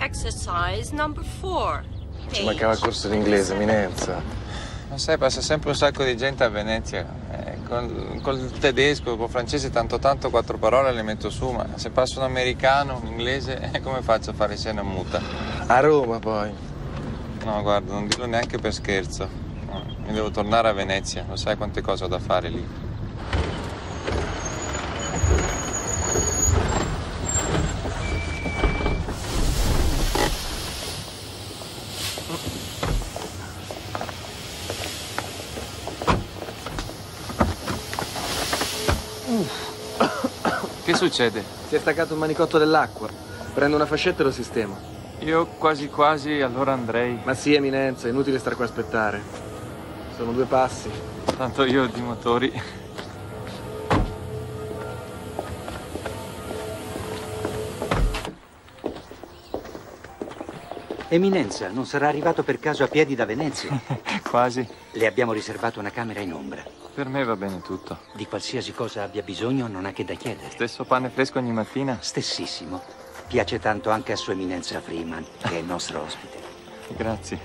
Exercise number 4. Ci mancava il corso d'inglese, Eminenza. Ma sai, passa sempre un sacco di gente a Venezia. Col tedesco, col francese, tanto 4 parole le metto su, ma se passa un americano, un inglese, come faccio a fare scena muta? A Roma, poi. No, guarda, non dirlo neanche per scherzo. No, mi devo tornare a Venezia, lo sai quante cose ho da fare lì. Che succede? Si è staccato un manicotto dell'acqua. Prendo una fascetta e lo sistemo. Io quasi allora andrei. Ma sì, Eminenza, è inutile stare qua a aspettare. Sono 2 passi. Tanto io di motori. Eminenza, non sarà arrivato per caso a piedi da Venezia? Quasi. Le abbiamo riservato una camera in ombra. Per me va bene tutto. Di qualsiasi cosa abbia bisogno non ha che da chiedere. Stesso pane fresco ogni mattina? Stessissimo. Piace tanto anche a Sua Eminenza Freeman, che è il nostro ospite. Grazie.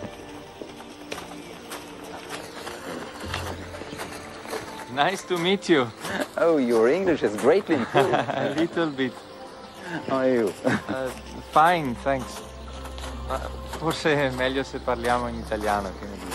Nice to meet you. Oh, your English is greatly improved. A little bit. How are you? Fine, thanks. Ma forse è meglio se parliamo in italiano, che ne dici?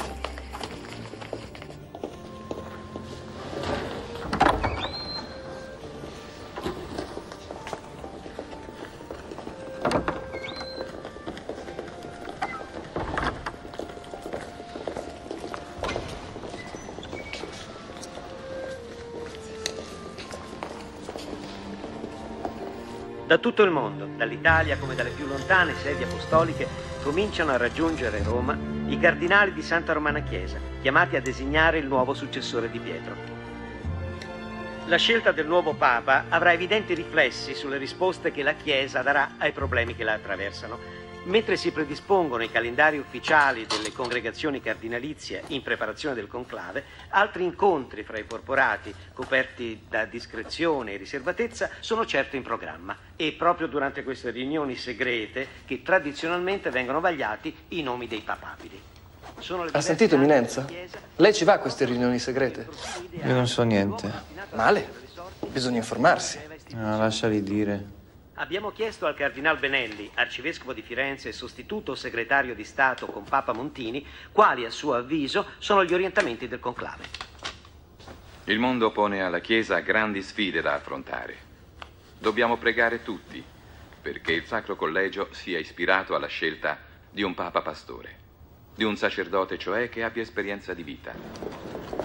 Da tutto il mondo, dall'Italia come dalle più lontane sedi apostoliche, cominciano a raggiungere Roma i cardinali di Santa Romana Chiesa, chiamati a designare il nuovo successore di Pietro. La scelta del nuovo Papa avrà evidenti riflessi sulle risposte che la Chiesa darà ai problemi che la attraversano. Mentre si predispongono i calendari ufficiali delle congregazioni cardinalizie in preparazione del conclave, altri incontri fra i porporati, coperti da discrezione e riservatezza, sono certo in programma. E proprio durante queste riunioni segrete che tradizionalmente vengono vagliati i nomi dei papabili. Ha sentito, Eminenza? Lei ci va a queste riunioni segrete? Io non so niente. Male. Bisogna informarsi. No, lasciali dire. Abbiamo chiesto al Cardinal Benelli, arcivescovo di Firenze e sostituto segretario di Stato con Papa Montini, quali a suo avviso sono gli orientamenti del conclave. Il mondo pone alla Chiesa grandi sfide da affrontare. Dobbiamo pregare tutti perché il Sacro Collegio sia ispirato alla scelta di un Papa pastore, di un sacerdote cioè che abbia esperienza di vita.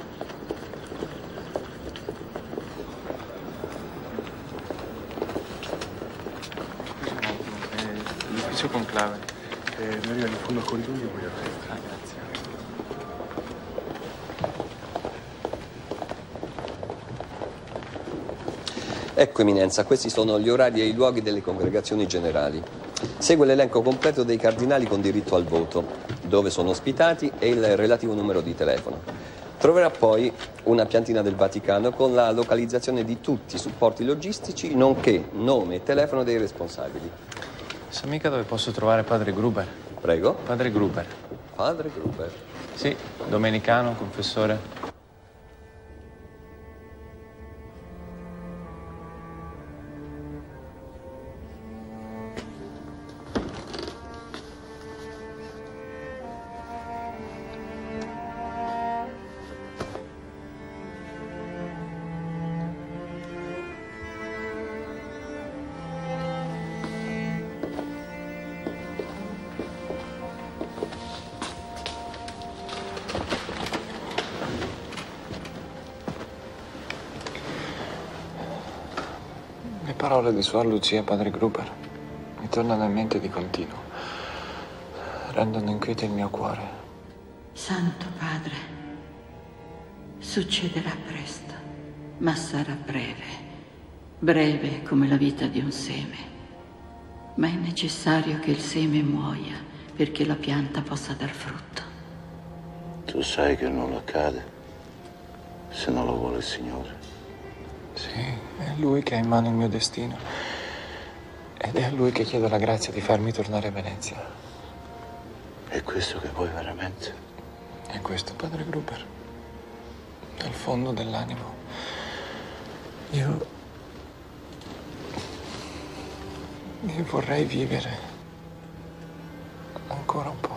L'ufficio conclave. Noi arriviamo in fondo al corridoio e poi a destra. Grazie. Ecco, Eminenza, questi sono gli orari e i luoghi delle congregazioni generali. Segue l'elenco completo dei cardinali con diritto al voto, dove sono ospitati e il relativo numero di telefono. Troverà poi una piantina del Vaticano con la localizzazione di tutti i supporti logistici, nonché nome e telefono dei responsabili. Sa mica dove posso trovare padre Gruber? Prego? Padre Gruber. Padre Gruber. Sì, domenicano, confessore. Le parole di Suor Lucia, padre Gruber, mi tornano in mente di continuo. Rendono inquieto il mio cuore. Santo Padre, succederà presto, ma sarà breve. Breve come la vita di un seme. Ma è necessario che il seme muoia perché la pianta possa dar frutto. Tu sai che non accade se non lo vuole il Signore. Sì, è Lui che ha in mano il mio destino. E Ed è a lui che chiedo la grazia di farmi tornare a Venezia. È questo che vuoi veramente? È questo, padre Gruber. Dal fondo dell'animo. Io vorrei vivere ancora un po'.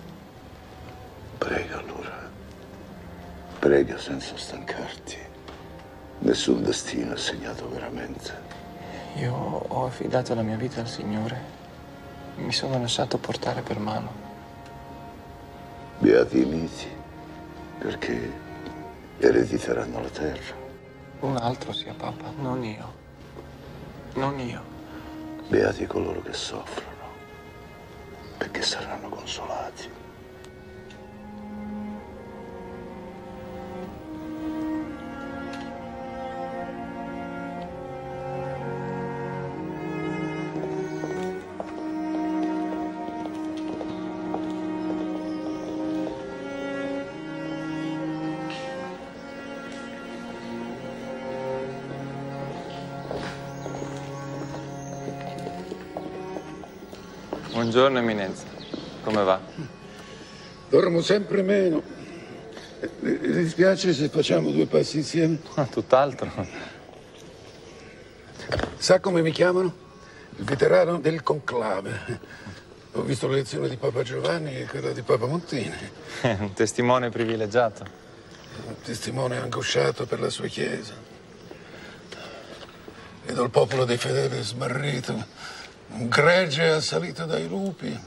Prega allora. Prega senza stancarti. Nessun destino è segnato veramente. Io ho affidato la mia vita al Signore. Mi sono lasciato portare per mano. Beati i miti, perché erediteranno la terra. Un altro sia Papa, non io. Non io. Beati coloro che soffrono, perché saranno consolati. Buongiorno, Eminenza. Come va? Dormo sempre meno. Le dispiace se facciamo 2 passi insieme? Tutt'altro. Sa come mi chiamano? Il veterano del conclave. Ho visto le lezioni di Papa Giovanni e quella di Papa Montini. Un testimone privilegiato. Un testimone angosciato per la sua chiesa. Vedo il popolo dei fedeli smarrito. Un gregge assalito dai lupi.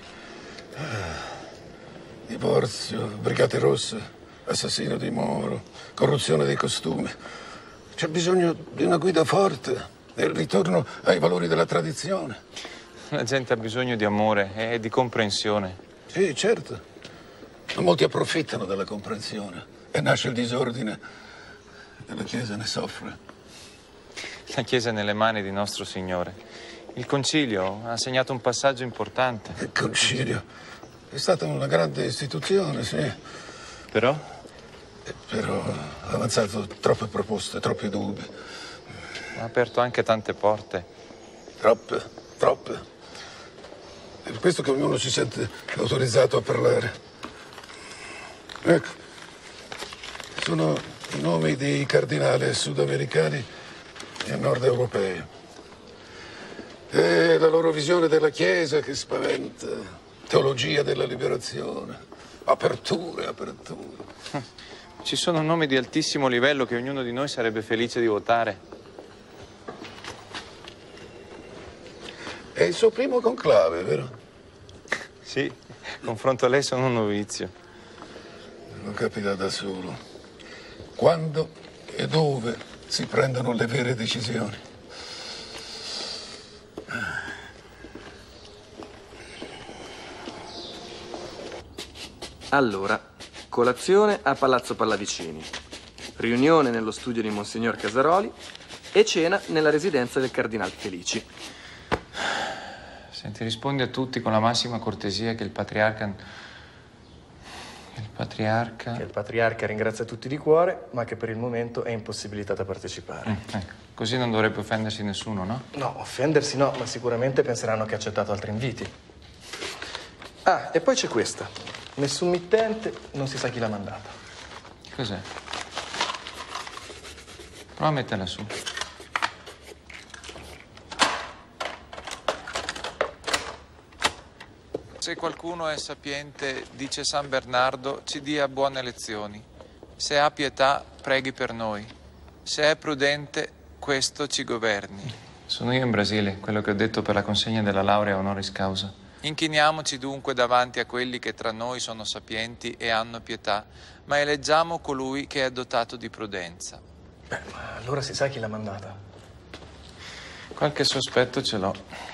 Divorzio, Brigate Rosse, assassino di Moro, corruzione dei costumi. C'è bisogno di una guida forte e il ritorno ai valori della tradizione. La gente ha bisogno di amore e di comprensione. Sì, certo. Ma molti approfittano della comprensione e nasce il disordine e la Chiesa ne soffre. La Chiesa è nelle mani di nostro Signore. Il Concilio ha segnato un passaggio importante. Il Concilio è stata una grande istituzione, sì. Però? Però ha avanzato troppe proposte, troppi dubbi. Ha aperto anche tante porte. Troppe. È per questo che ognuno si sente autorizzato a parlare. Ecco, sono i nomi dei cardinali sudamericani e nord europei. E la loro visione della Chiesa che spaventa, teologia della liberazione, aperture. Ci sono nomi di altissimo livello che ognuno di noi sarebbe felice di votare. È il suo primo conclave, vero? Sì, confronto a lei sono un novizio. Lo capita da solo. Quando e dove si prendono le vere decisioni. Allora, colazione a Palazzo Pallavicini, riunione nello studio di Monsignor Casaroli e cena nella residenza del Cardinal Felici. Senti, rispondi a tutti con la massima cortesia che il patriarca... Che il patriarca ringrazia tutti di cuore, ma che per il momento è impossibilitato a partecipare. Ecco, così non dovrebbe offendersi nessuno, no? No, offendersi no, ma sicuramente penseranno che ha accettato altri inviti. Ah, e poi c'è questa. Nessun mittente, non si sa chi l'ha mandata. Cos'è? Prova a metterla su. Se qualcuno è sapiente, dice San Bernardo, ci dia buone lezioni. Se ha pietà, preghi per noi. Se è prudente, questo ci governi. Sono io in Brasile, quello che ho detto per la consegna della laurea honoris causa. Inchiniamoci dunque davanti a quelli che tra noi sono sapienti e hanno pietà, ma eleggiamo colui che è dotato di prudenza. Beh, ma allora si sa chi l'ha mandata. Qualche sospetto ce l'ho.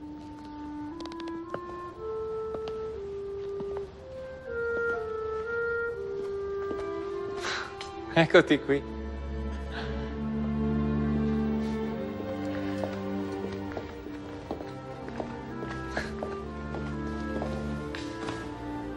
Eccoti qui.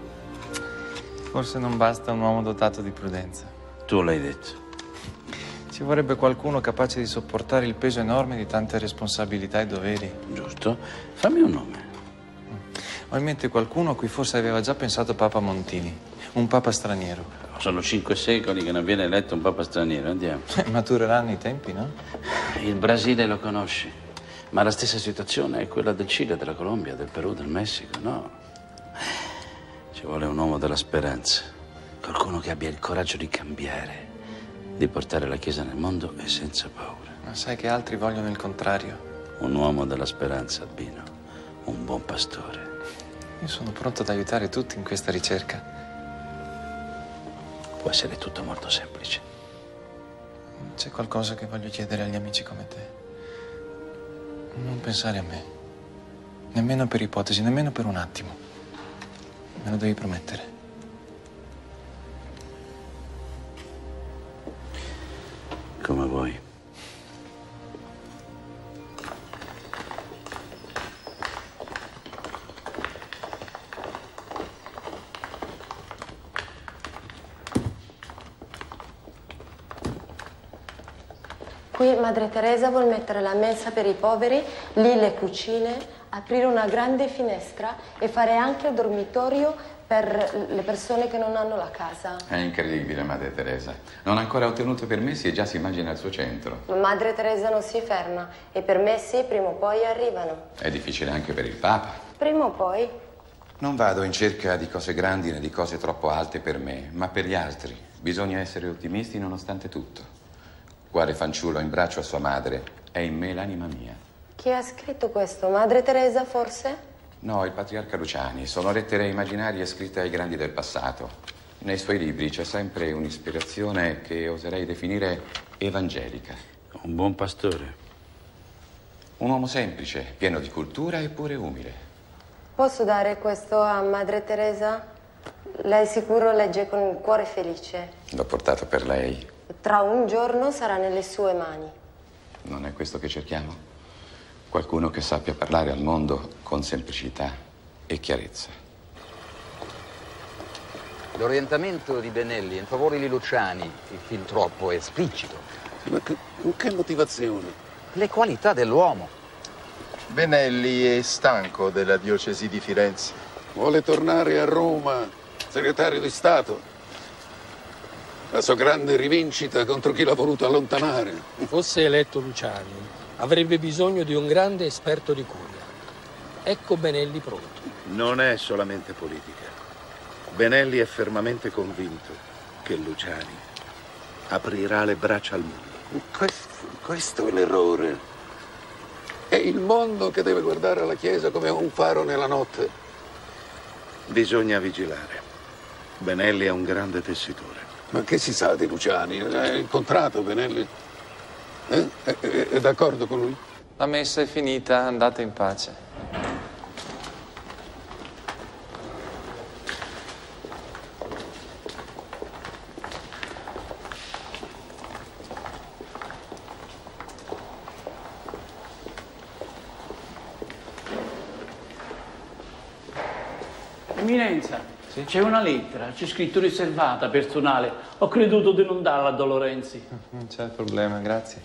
Forse non basta un uomo dotato di prudenza. Tu l'hai detto. Ci vorrebbe qualcuno capace di sopportare il peso enorme di tante responsabilità e doveri. Giusto. Fammi un nome. Ho in mente qualcuno a cui forse aveva già pensato Papa Montini, un papa straniero. Sono 5 secoli che non viene eletto un papa straniero, andiamo. Matureranno i tempi, no? Il Brasile lo conosci, ma la stessa situazione è quella del Cile, della Colombia, del Perù, del Messico, no? Ci vuole un uomo della speranza, qualcuno che abbia il coraggio di cambiare, di portare la Chiesa nel mondo e senza paura. Ma sai che altri vogliono il contrario? Un uomo della speranza, Albino, un buon pastore. Io sono pronto ad aiutare tutti in questa ricerca. Può essere tutto molto semplice. C'è qualcosa che voglio chiedere agli amici come te. Non pensare a me. Nemmeno per ipotesi, nemmeno per un attimo. Me lo devi promettere. Come vuoi. Qui Madre Teresa vuol mettere la mensa per i poveri, lì le cucine, aprire una grande finestra e fare anche il dormitorio per le persone che non hanno la casa. È incredibile, Madre Teresa. Non ha ancora ottenuto permessi e già si immagina il suo centro. Ma Madre Teresa non si ferma e permessi prima o poi arrivano. È difficile anche per il Papa. Prima o poi. Non vado in cerca di cose grandi né di cose troppo alte per me, ma per gli altri. Bisogna essere ottimisti nonostante tutto. Quale fanciullo in braccio a sua madre è in me l'anima mia. Chi ha scritto questo? Madre Teresa, forse? No, il patriarca Luciani. Sono lettere immaginarie scritte ai grandi del passato. Nei suoi libri c'è sempre un'ispirazione che oserei definire evangelica. Un buon pastore. Un uomo semplice, pieno di cultura eppure umile. Posso dare questo a Madre Teresa? Lei sicuro legge con il cuore felice. L'ho portato per lei. Tra un giorno sarà nelle sue mani. Non è questo che cerchiamo? Qualcuno che sappia parlare al mondo con semplicità e chiarezza. L'orientamento di Benelli in favore di Luciani, il film troppo esplicito. Ma con che motivazione? Le qualità dell'uomo. Benelli è stanco della diocesi di Firenze. Vuole tornare a Roma, segretario di Stato. La sua grande rivincita contro chi l'ha voluto allontanare. Fosse eletto Luciani, avrebbe bisogno di un grande esperto di curia. Ecco Benelli pronto. Non è solamente politica. Benelli è fermamente convinto che Luciani aprirà le braccia al mondo. Questo è l'errore. È il mondo che deve guardare alla Chiesa come un faro nella notte. Bisogna vigilare. Benelli è un grande tessitore. Ma che si sa di Luciani? Hai incontrato Benelli? È d'accordo con lui? La messa è finita, andate in pace. Eminenza, sì? C'è una lettera, c'è scritto riservata, personale. Ho creduto di non darla a Don Lorenzi. Non c'è problema, grazie.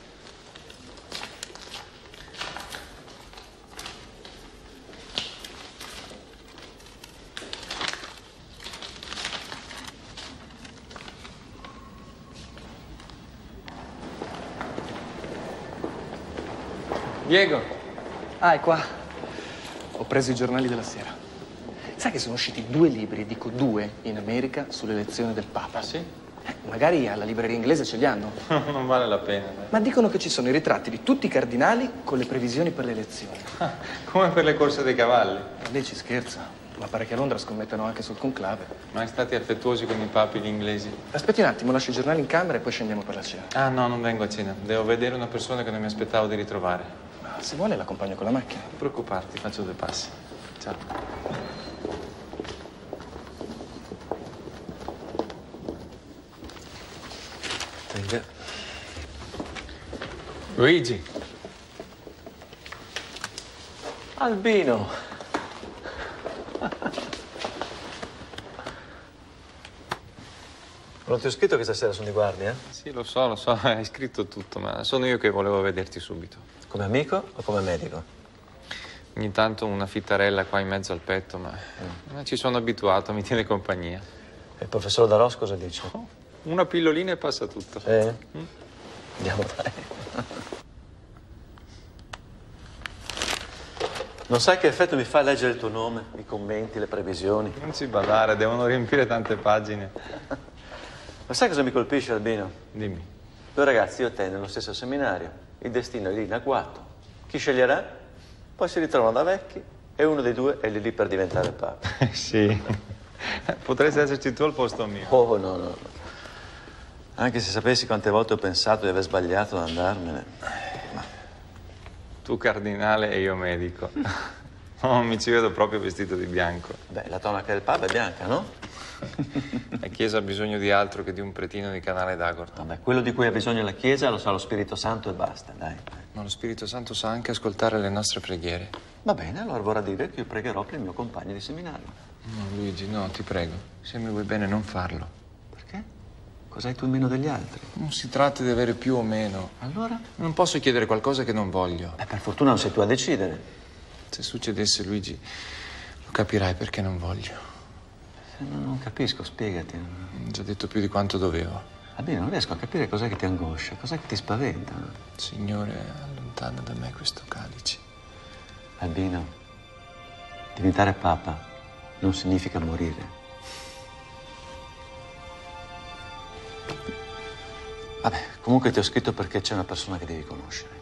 Diego. Ah, è qua. Ho preso i giornali della sera. Sai che sono usciti 2 libri, dico 2, in America sull'elezione del Papa? Sì? Magari alla libreria inglese ce li hanno. Non vale la pena. Ma dicono che ci sono i ritratti di tutti i cardinali con le previsioni per le elezioni. Come per le corse dei cavalli. Lei ci scherza, ma pare che a Londra scommettono anche sul conclave. Mai stati affettuosi con i papi gli inglesi? Aspetti un attimo, lascio i giornali in camera e poi scendiamo per la cena. Ah no, non vengo a cena. Devo vedere una persona che non mi aspettavo di ritrovare. Ma se vuole l'accompagno con la macchina. Non preoccuparti, faccio 2 passi. Ciao. Luigi. Albino. Non ti ho scritto che stasera sono di guardia? Sì, lo so, hai scritto tutto, ma sono io che volevo vederti subito. Come amico o come medico? Ogni tanto una fittarella qua in mezzo al petto, ma ci sono abituato, mi tiene compagnia. E il professor Daros cosa dice? Una pillolina e passa tutto. Andiamo, dai. Non sai che effetto mi fa leggere il tuo nome, i commenti, le previsioni? Non ci badare, devono riempire tante pagine. Ma sai cosa mi colpisce, Albino? Dimmi. Due ragazzi, io e te, nello stesso seminario. Il destino è lì in agguato. Chi sceglierà? Poi si ritrovano da vecchi e uno dei due è lì per diventare papa. Sì. Potresti esserci tu al posto mio. Oh, no. Anche se sapessi quante volte ho pensato di aver sbagliato ad andarmene. Tu cardinale e io medico. No, mi ci vedo proprio vestito di bianco. Beh, la tonaca del papa è bianca, no? La Chiesa ha bisogno di altro che di un pretino di canale d'Agorto. Vabbè, quello di cui ha bisogno la Chiesa lo sa lo Spirito Santo e basta, dai. Ma lo Spirito Santo sa anche ascoltare le nostre preghiere. Va bene, allora vorrà dire che io pregherò per il mio compagno di seminario. No, Luigi, no, ti prego. Se mi vuoi bene, non farlo. Perché? Cos'hai tu in meno degli altri? Non si tratta di avere più o meno. Allora? Non posso chiedere qualcosa che non voglio. Per fortuna non sei tu a decidere. Se succedesse, Luigi, lo capirai perché non voglio. Non capisco, spiegati. Ho già detto più di quanto dovevo. Albino, non riesco a capire cos'è che ti angoscia, cos'è che ti spaventa. Signore, allontana da me questo calice. Albino, diventare papa non significa morire. Vabbè, comunque ti ho scritto perché c'è una persona che devi conoscere.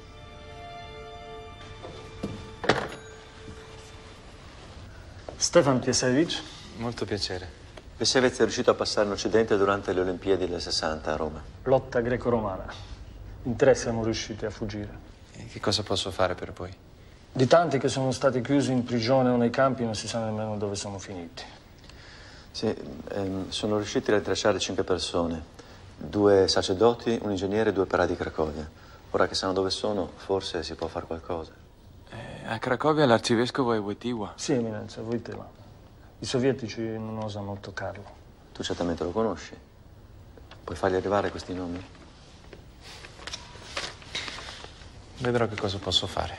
Stefan Piesevich. Molto piacere. Pesevez è riuscito a passare in Occidente durante le Olimpiadi del 60 a Roma. Lotta greco-romana. In 3 siamo riusciti a fuggire. E che cosa posso fare per voi? Di tanti che sono stati chiusi in prigione o nei campi non si sa nemmeno dove sono finiti. Sì, sono riusciti a ritracciare 5 persone. 2 sacerdoti, un ingegnere e 2 operai di Cracovia. Ora che sanno dove sono, forse si può fare qualcosa. A Cracovia l'arcivescovo è Wojtyła. Sì, Eminenza, Wojtyła. I sovietici non osano toccarlo. Tu certamente lo conosci. Puoi fargli arrivare questi nomi? Vedrò che cosa posso fare.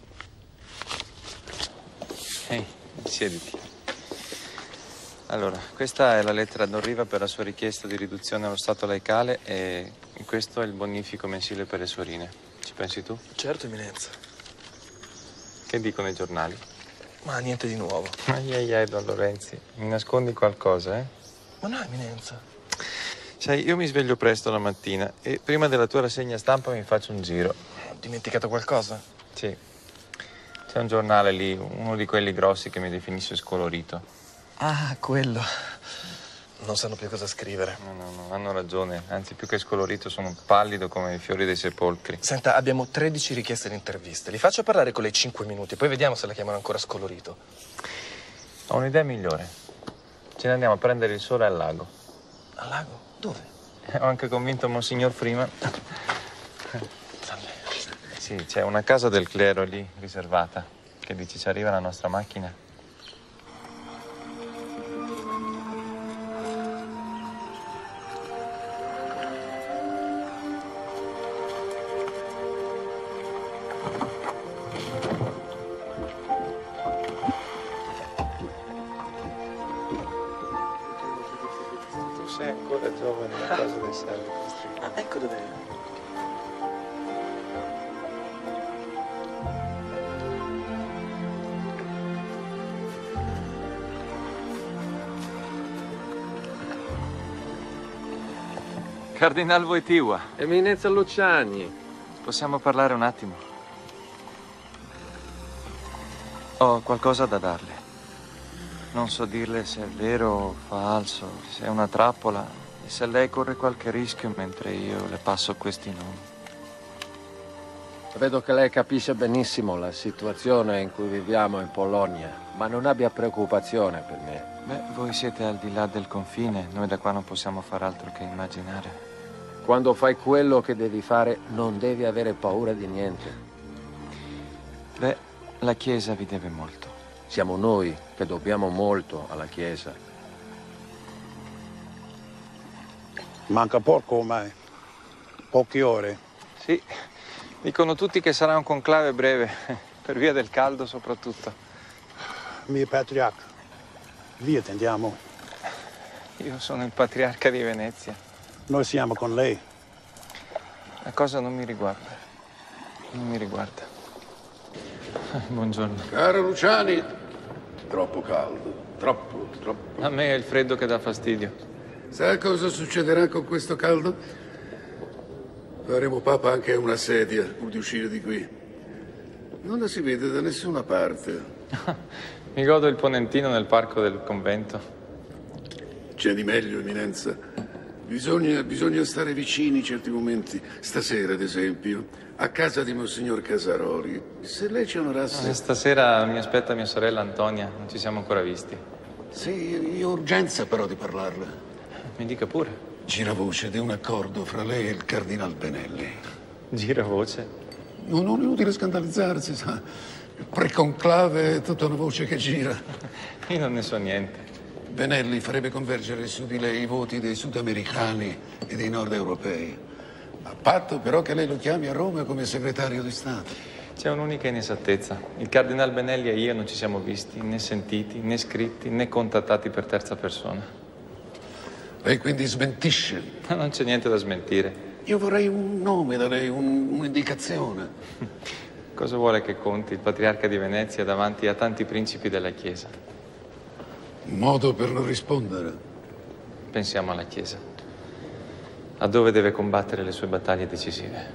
Ehi, siediti. Allora, questa è la lettera a Don Riva per la sua richiesta di riduzione allo stato laicale e questo è il bonifico mensile per le suorine. Ci pensi tu? Certo, Eminenza. Che dicono i giornali? Ma niente di nuovo. Ai, Don Lorenzi, mi nascondi qualcosa, eh? Ma no, Eminenza. Sai, io mi sveglio presto la mattina e prima della tua rassegna stampa mi faccio un giro. Ho dimenticato qualcosa? Sì. C'è un giornale lì, uno di quelli grossi che mi definisce scolorito. Ah, quello. Non sanno più cosa scrivere. No, hanno ragione. Anzi, più che scolorito sono pallido come i fiori dei sepolcri. Senta, abbiamo 13 richieste di interviste. Li faccio parlare con lei 5 minuti, poi vediamo se la chiamano ancora scolorito. Ho un'idea migliore. Ce ne andiamo a prendere il sole al lago. Al lago? Dove? Ho anche convinto Monsignor Freeman. Sì, c'è una casa del clero lì, riservata. Che dici, ci arriva la nostra macchina? Sei ancora giovane, la cosa dei servi. Ah, ecco dove. Cardinal Wojtyła. Eminenza Luciani. Possiamo parlare un attimo? Ho qualcosa da darle. Non so dirle se è vero o falso, se è una trappola e se lei corre qualche rischio mentre io le passo questi nomi. Vedo che lei capisce benissimo la situazione in cui viviamo in Polonia, ma non abbia preoccupazione per me. Beh, voi siete al di là del confine, noi da qua non possiamo far altro che immaginare. Quando fai quello che devi fare, non devi avere paura di niente. Beh, la Chiesa vi deve molto. Siamo noi che dobbiamo molto alla Chiesa. Manca poco ormai. Poche ore. Sì, dicono tutti che sarà un conclave breve, per via del caldo soprattutto. Mio patriarca, vi attendiamo. Io sono il patriarca di Venezia. Noi siamo con lei. La cosa non mi riguarda. Non mi riguarda. Buongiorno. Caro Luciani, troppo caldo, troppo. A me è il freddo che dà fastidio. Sa cosa succederà con questo caldo? Faremo papa anche a una sedia pur di uscire di qui. Non la si vede da nessuna parte. Mi godo il ponentino nel parco del convento. C'è di meglio, Eminenza. Bisogna stare vicini in certi momenti. Stasera, ad esempio, a casa di Monsignor Casaroli. Se lei ci onorasse... Stasera mi aspetta mia sorella Antonia, non ci siamo ancora visti. Sì, io ho urgenza però di parlarle. Mi dica pure. Gira voce di un accordo fra lei e il Cardinal Benelli. Gira voce? Non è inutile scandalizzarsi, sa. Il preconclave è tutta una voce che gira. Io non ne so niente. Benelli farebbe convergere su di lei i voti dei sudamericani e dei nord europei. A patto però che lei lo chiami a Roma come segretario di Stato. C'è un'unica inesattezza. Il Cardinal Benelli e io non ci siamo visti, né sentiti, né scritti, né contattati per terza persona. Lei quindi smentisce? Non c'è niente da smentire. Io vorrei un nome da lei, un'indicazione. Cosa vuole che conti il patriarca di Venezia davanti a tanti principi della Chiesa? Un modo per non rispondere. Pensiamo alla Chiesa. A dove deve combattere le sue battaglie decisive.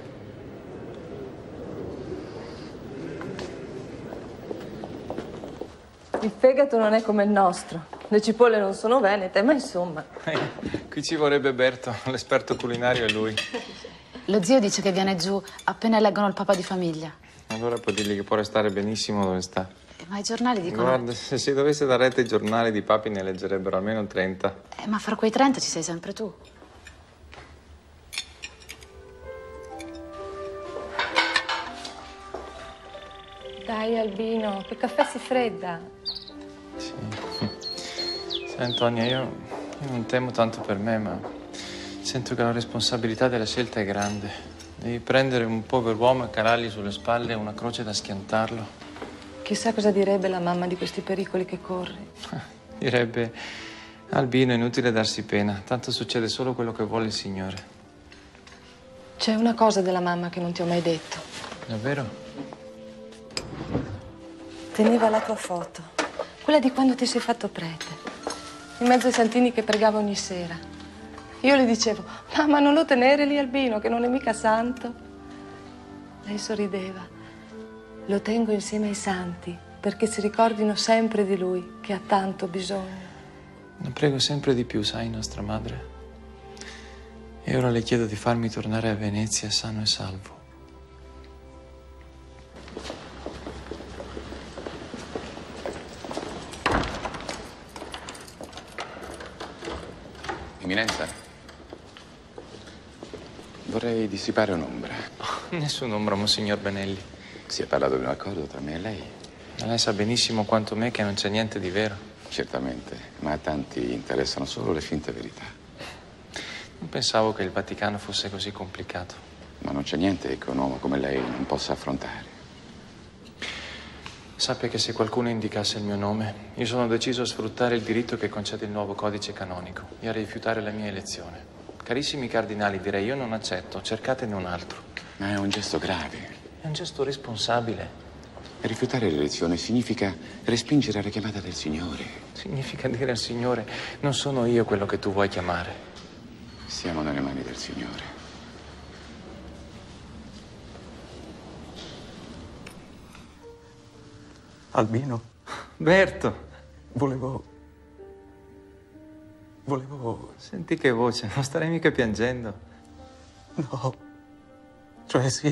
Il fegato non è come il nostro. Le cipolle non sono venete, ma insomma. Qui ci vorrebbe Berto, l'esperto culinario è lui. Lo zio dice che viene giù appena eleggono il papa di famiglia. Allora può dirgli che può restare benissimo dove sta. Ma i giornali dicono... Guarda, se si dovesse dar retta ai giornali di papi ne leggerebbero almeno 30. Ma fra quei 30 ci sei sempre tu. Dai, Albino, che caffè si fredda. Sì. Sai, Antonia, io non temo tanto per me, ma sento che la responsabilità della scelta è grande. Devi prendere un pover'uomo e calargli sulle spalle una croce da schiantarlo. Chissà cosa direbbe la mamma di questi pericoli che corri. Direbbe, Albino, è inutile darsi pena, tanto succede solo quello che vuole il Signore. C'è una cosa della mamma che non ti ho mai detto. Davvero? Teneva la tua foto, quella di quando ti sei fatto prete, in mezzo ai santini che pregava ogni sera. Io le dicevo, mamma, non lo tenere lì Albino, che non è mica santo. Lei sorrideva. Lo tengo insieme ai santi, perché si ricordino sempre di lui, che ha tanto bisogno. La prego sempre di più, sai, nostra madre. E ora le chiedo di farmi tornare a Venezia sano e salvo. Eminenza, vorrei dissipare un'ombra. Nessun'ombra, Monsignor Benelli. Si è parlato di un accordo tra me e lei? Ma lei sa benissimo quanto me che non c'è niente di vero. Certamente, ma a tanti interessano solo le finte verità. Non pensavo che il Vaticano fosse così complicato. Ma non c'è niente che un uomo come lei non possa affrontare. Sappia che se qualcuno indicasse il mio nome, io sono deciso a sfruttare il diritto che concede il nuovo codice canonico e a rifiutare la mia elezione. Carissimi cardinali, direi, io non accetto, cercatene un altro. Ma è un gesto grave. È un gesto responsabile. Rifiutare l'elezione significa respingere la chiamata del Signore. Significa dire al Signore, non sono io quello che tu vuoi chiamare. Siamo nelle mani del Signore. Albino? Berto! Volevo... Senti che voce, non starei mica piangendo. No. Cioè sì.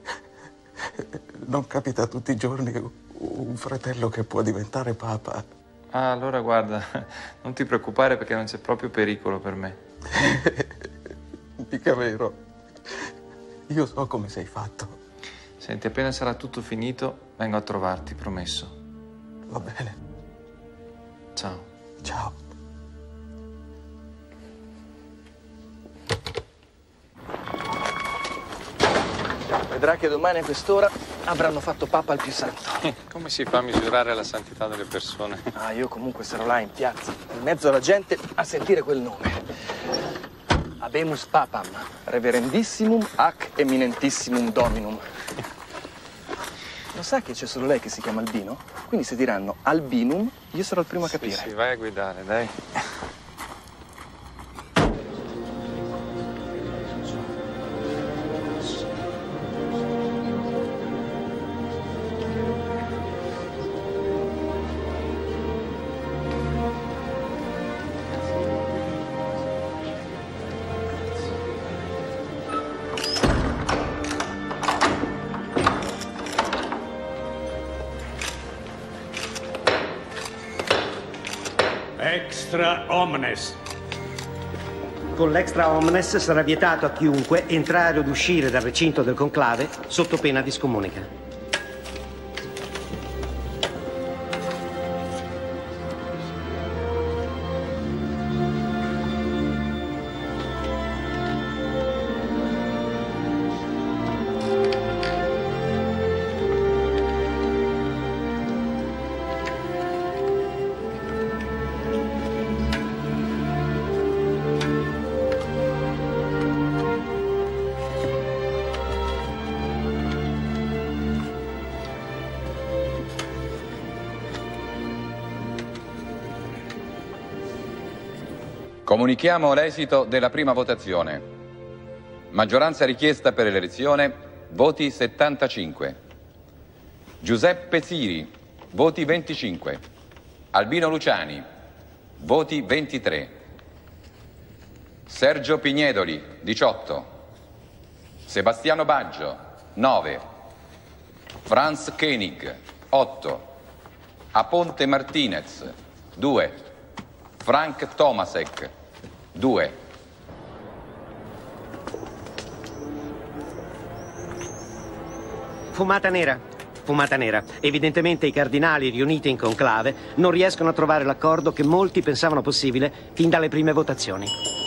Non capita tutti i giorni un fratello che può diventare papa. Ah, allora guarda, non ti preoccupare perché non c'è proprio pericolo per me. Mica vero. Io so come sei fatto. Senti, appena sarà tutto finito, vengo a trovarti, promesso. Va bene. Ciao. Ciao. Vedrà che domani a quest'ora avranno fatto Papa al più santo. Come si fa a misurare la santità delle persone? Ah, io comunque sarò là in piazza, in mezzo alla gente, a sentire quel nome. Habemus Papam, reverendissimum ac eminentissimum dominum. Lo sa che c'è solo lei che si chiama Albino? Quindi se diranno Albinum, io sarò il primo a capire. Sì, vai a guidare, dai. Extra omnes. Con l'extra omnes sarà vietato a chiunque entrare od uscire dal recinto del conclave sotto pena di scomunica. Comunichiamo l'esito della prima votazione. Maggioranza richiesta per l'elezione, voti 75. Giuseppe Siri, voti 25. Albino Luciani, voti 23. Sergio Pignedoli, 18. Sebastiano Baggio, 9. Franz Koenig, 8. Aponte Martinez, 2. Frank Tomasek, 2. Fumata nera. Fumata nera. Evidentemente i cardinali riuniti in conclave non riescono a trovare l'accordo che molti pensavano possibile fin dalle prime votazioni.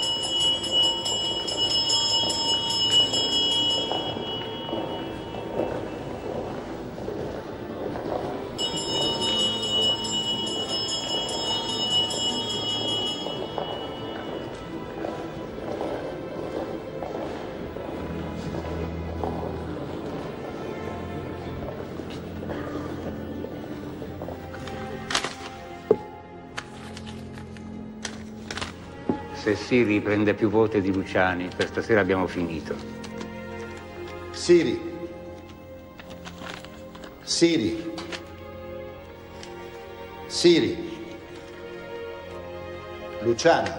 Se Siri prende più voti di Luciani, per stasera abbiamo finito. Siri. Siri. Siri. Luciani.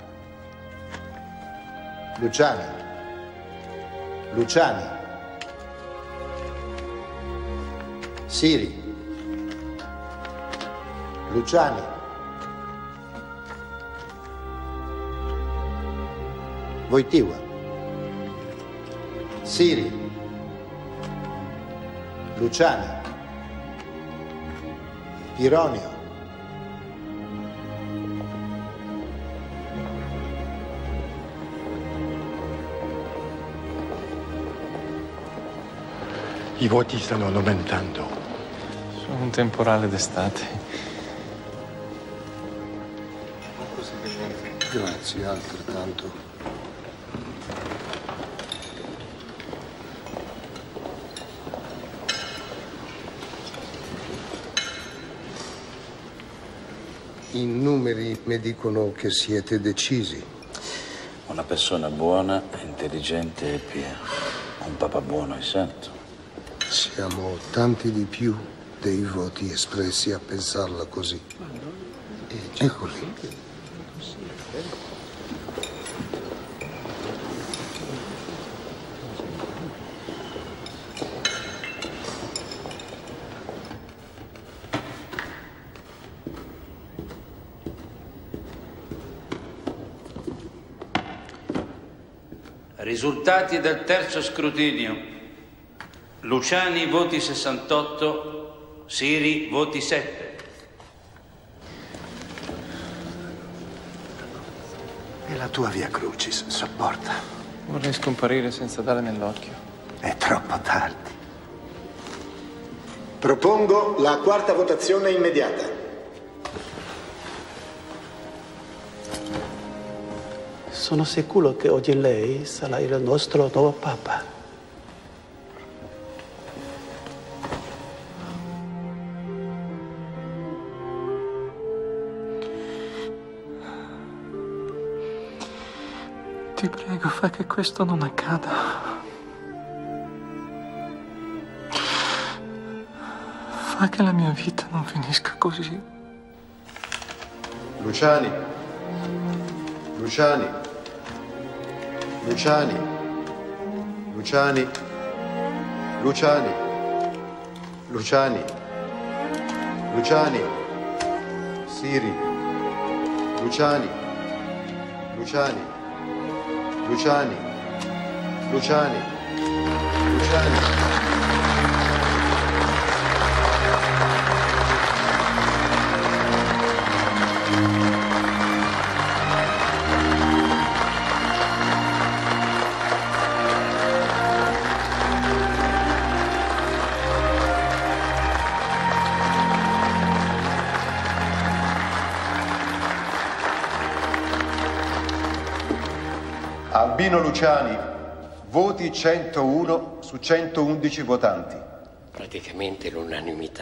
Luciani. Luciani. Siri. Luciani. Wojtyła. Siri. Luciani. Pironio. I voti stanno aumentando. Sono un temporale d'estate. Grazie, altrettanto. I numeri mi dicono che siete decisi. Una persona buona, intelligente e pia. Un papa buono e santo. Siamo tanti di più dei voti espressi a pensarla così. Eccoli. Risultati del terzo scrutinio. Luciani voti 68, Siri voti 7. E la tua via Crucis sopporta. Vorrei scomparire senza dare nell'occhio. È troppo tardi. Propongo la quarta votazione immediata. Sono sicuro che oggi lei sarà il nostro nuovo Papa. Ti prego, fai che questo non accada. Fa che la mia vita non finisca così. Luciani. Luciani. Luciani. Luciani. Luciani. Luciani. Luciani. Siri. Luciani. Luciani. Luciani. Luciani. Luciani. Albino Luciani, voti 101 su 111 votanti. Praticamente l'unanimità.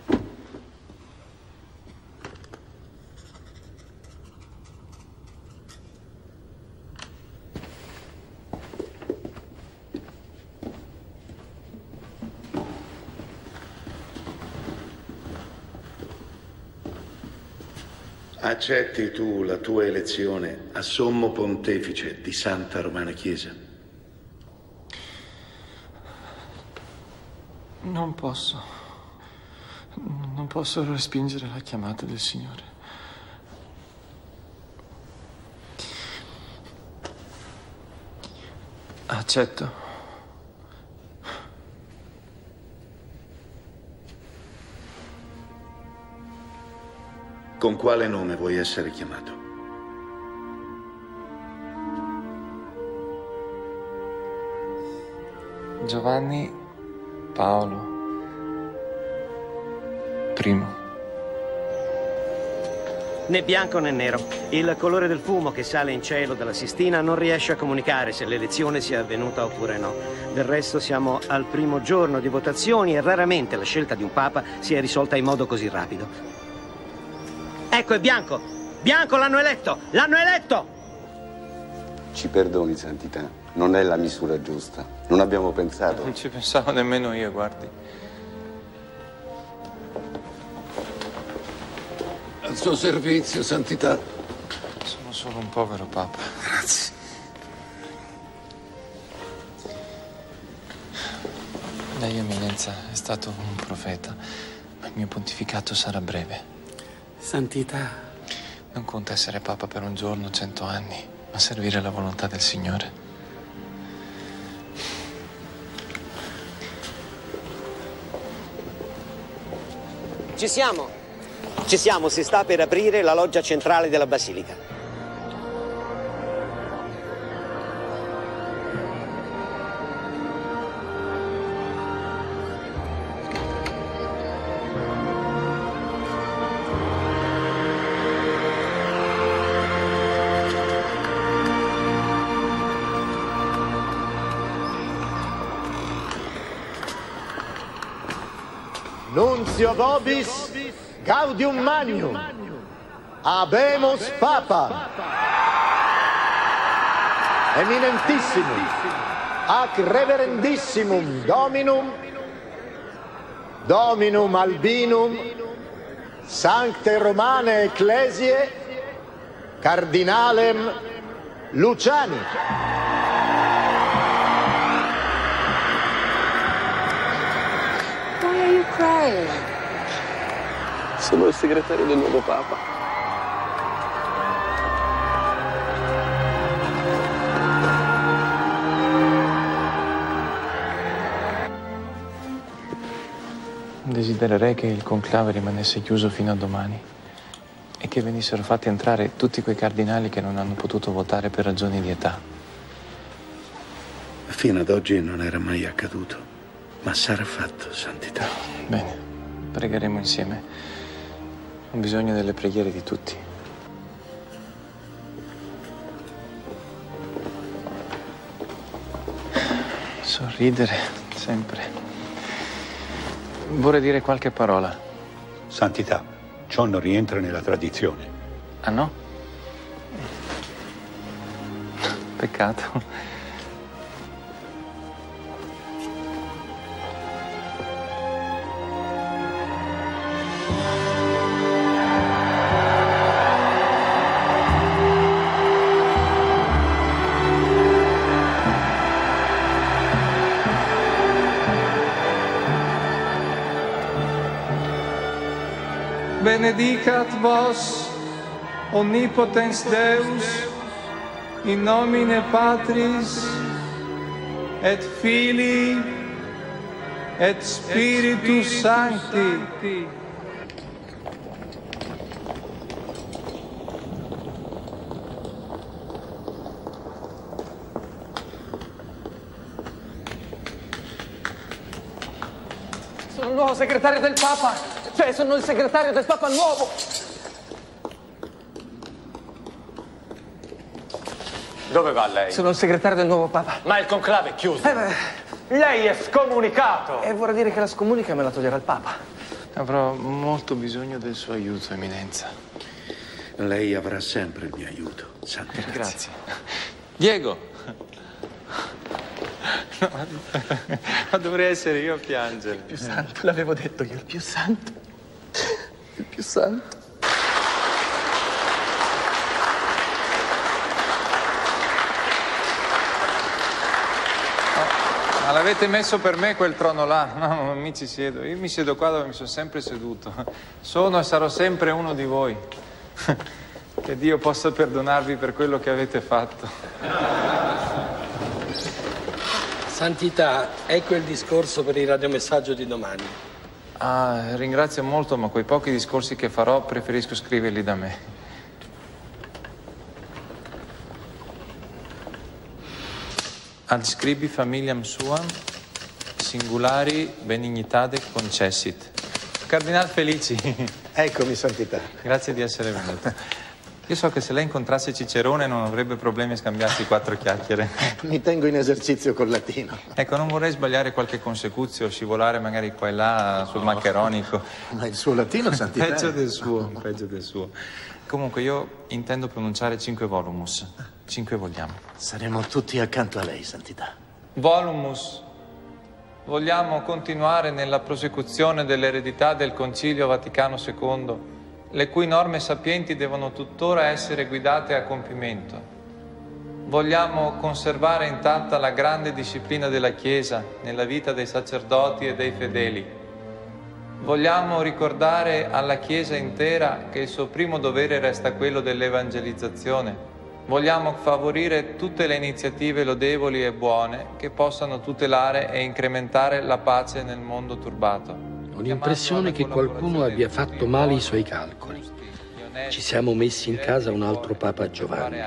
Accetti tu la tua elezione a sommo pontefice di Santa Romana Chiesa? Non posso. Non posso respingere la chiamata del Signore. Accetto. Con quale nome vuoi essere chiamato? Giovanni Paolo I. Né bianco né nero. Il colore del fumo che sale in cielo dalla Sistina non riesce a comunicare se l'elezione sia avvenuta oppure no. Del resto siamo al primo giorno di votazioni e raramente la scelta di un papa si è risolta in modo così rapido. Ecco, è bianco! Bianco, l'hanno eletto! L'hanno eletto! Ci perdoni, Santità, non è la misura giusta. Non abbiamo pensato. Non ci pensavo nemmeno io, guardi. Al suo servizio, Santità. Sono solo un povero papa. Grazie. Lei, Eminenza, è stato un profeta, ma il mio pontificato sarà breve. Santità. Non conta essere papa per un giorno, 100 anni, ma servire la volontà del Signore. Ci siamo! Ci siamo, si sta per aprire la loggia centrale della Basilica. Nunzio Vobis, Gaudium Magnum, Habemus Papa, Eminentissimum, ac Reverendissimum Dominum, Dominum Albinum, Sancte Romane Ecclesiae, Cardinalem Luciani. Sono il segretario del nuovo Papa. Desidererei che il conclave rimanesse chiuso fino a domani e che venissero fatti entrare tutti quei cardinali che non hanno potuto votare per ragioni di età. Fino ad oggi non era mai accaduto, ma sarà fatto, Santità. Bene, pregheremo insieme. Ho bisogno delle preghiere di tutti. Sorridere, sempre. Vorrei dire qualche parola. Santità, ciò non rientra nella tradizione. Ah no? Peccato. Benedicat vos, omnipotens Deus, in nomine Patris, et Filii, et Spiritus Sancti. Sono il nuovo segretario del Papa! Cioè, sono il segretario del Papa nuovo! Dove va lei? Sono il segretario del nuovo Papa. Ma il conclave è chiuso. Lei è scomunicato! E vorrà dire che la scomunica me la toglierà il Papa. Avrò molto bisogno del suo aiuto, Eminenza. Lei avrà sempre il mio aiuto, Santità. Grazie. Diego! No, ma dovrei essere io a piangere. Il più santo, l'avevo detto io, il più santo. Il più santo. Ma l'avete messo per me quel trono là? No, non mi ci siedo. Io mi siedo qua dove mi sono sempre seduto. Sono e sarò sempre uno di voi. Che Dio possa perdonarvi per quello che avete fatto. Santità, ecco il discorso per il radiomessaggio di domani. Ah, ringrazio molto, ma quei pochi discorsi che farò preferisco scriverli da me. Adscribi familiam suam, singulari benignitade concessit. Cardinal Felici. Eccomi, Santità. Grazie di essere venuto. Io so che se lei incontrasse Cicerone non avrebbe problemi a scambiarsi 4 chiacchiere. Mi tengo in esercizio col latino. Ecco, non vorrei sbagliare qualche consecuzio o scivolare magari qua e là sul maccheronico. Ma il suo latino, Santità? Peggio del suo, peggio del suo. Comunque io intendo pronunciare 5 volumus. 5 vogliamo. Saremo tutti accanto a lei, Santità. Volumus. Vogliamo continuare nella prosecuzione dell'eredità del Concilio Vaticano II, le cui norme sapienti devono tuttora essere guidate a compimento. Vogliamo conservare intatta la grande disciplina della Chiesa nella vita dei sacerdoti e dei fedeli. Vogliamo ricordare alla Chiesa intera che il suo primo dovere resta quello dell'evangelizzazione. Vogliamo favorire tutte le iniziative lodevoli e buone che possano tutelare e incrementare la pace nel mondo turbato. Ho l'impressione che qualcuno abbia fatto male i suoi calcoli. Ci siamo messi in casa un altro Papa Giovanni.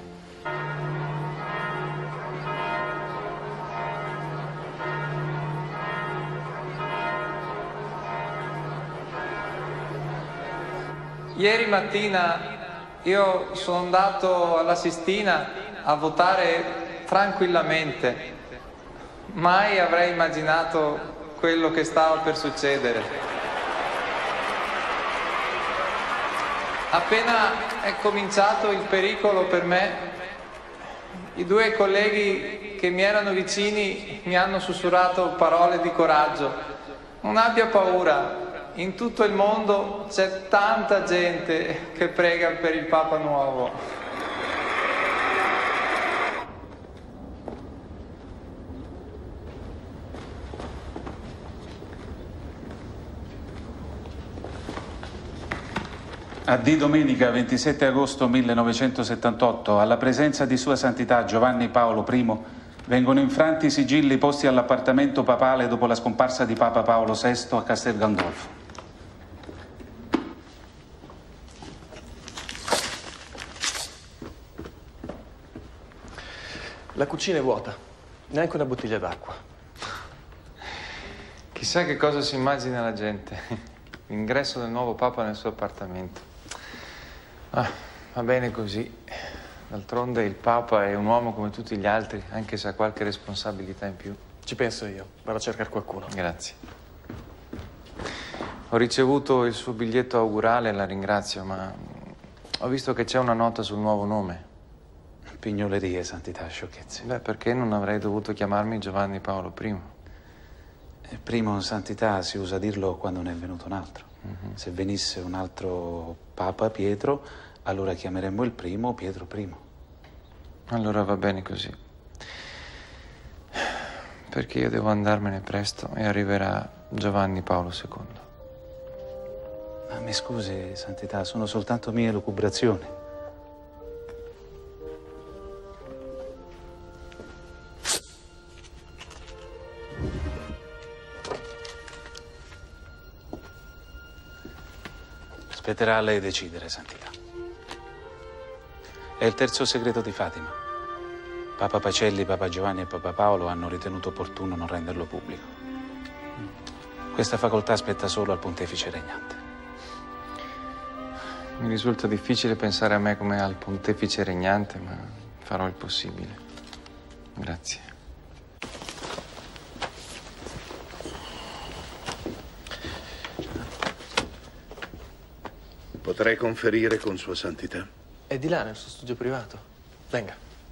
Ieri mattina io sono andato alla Sistina a votare tranquillamente. Mai avrei immaginato quello che stava per succedere. Appena è cominciato il pericolo per me, i 2 colleghi che mi erano vicini mi hanno sussurrato parole di coraggio. Non abbia paura, in tutto il mondo c'è tanta gente che prega per il Papa nuovo. A D. Domenica 27 agosto 1978, alla presenza di Sua Santità Giovanni Paolo I, vengono infranti i sigilli posti all'appartamento papale dopo la scomparsa di Papa Paolo VI a Castel Gandolfo. La cucina è vuota. Neanche una bottiglia d'acqua. Chissà che cosa si immagina la gente. L'ingresso del nuovo Papa nel suo appartamento. Ah, va bene così. D'altronde il Papa è un uomo come tutti gli altri, anche se ha qualche responsabilità in più. Ci penso io. Vado a cercare qualcuno. Grazie. Ho ricevuto il suo biglietto augurale e la ringrazio, ma ho visto che c'è una nota sul nuovo nome. Pignolerie, santità, sciocchezze. Beh, perché non avrei dovuto chiamarmi Giovanni Paolo I? Primo, santità, si usa dirlo quando ne è venuto un altro. Se venisse un altro Papa Pietro, allora chiameremmo il primo Pietro I. Allora va bene così. Perché io devo andarmene presto e arriverà Giovanni Paolo II. Ma mi scusi, santità, sono soltanto mie lucubrazioni. Spetterà a lei decidere, santità. È il terzo segreto di Fatima. Papa Pacelli, Papa Giovanni e Papa Paolo hanno ritenuto opportuno non renderlo pubblico. Questa facoltà spetta solo al pontefice regnante. Mi risulta difficile pensare a me come al pontefice regnante, ma farò il possibile. Grazie. Potrei conferire con Sua Santità? È di là, nel suo studio privato. Venga.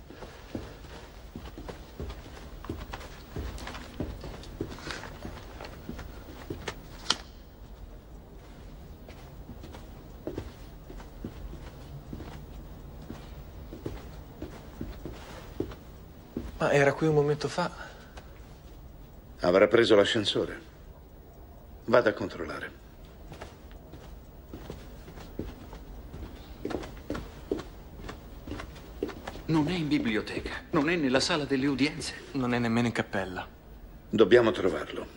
Ma era qui un momento fa. Avrà preso l'ascensore. Vada a controllare. Non è in biblioteca, non è nella sala delle udienze. Non è nemmeno in cappella. Dobbiamo trovarlo.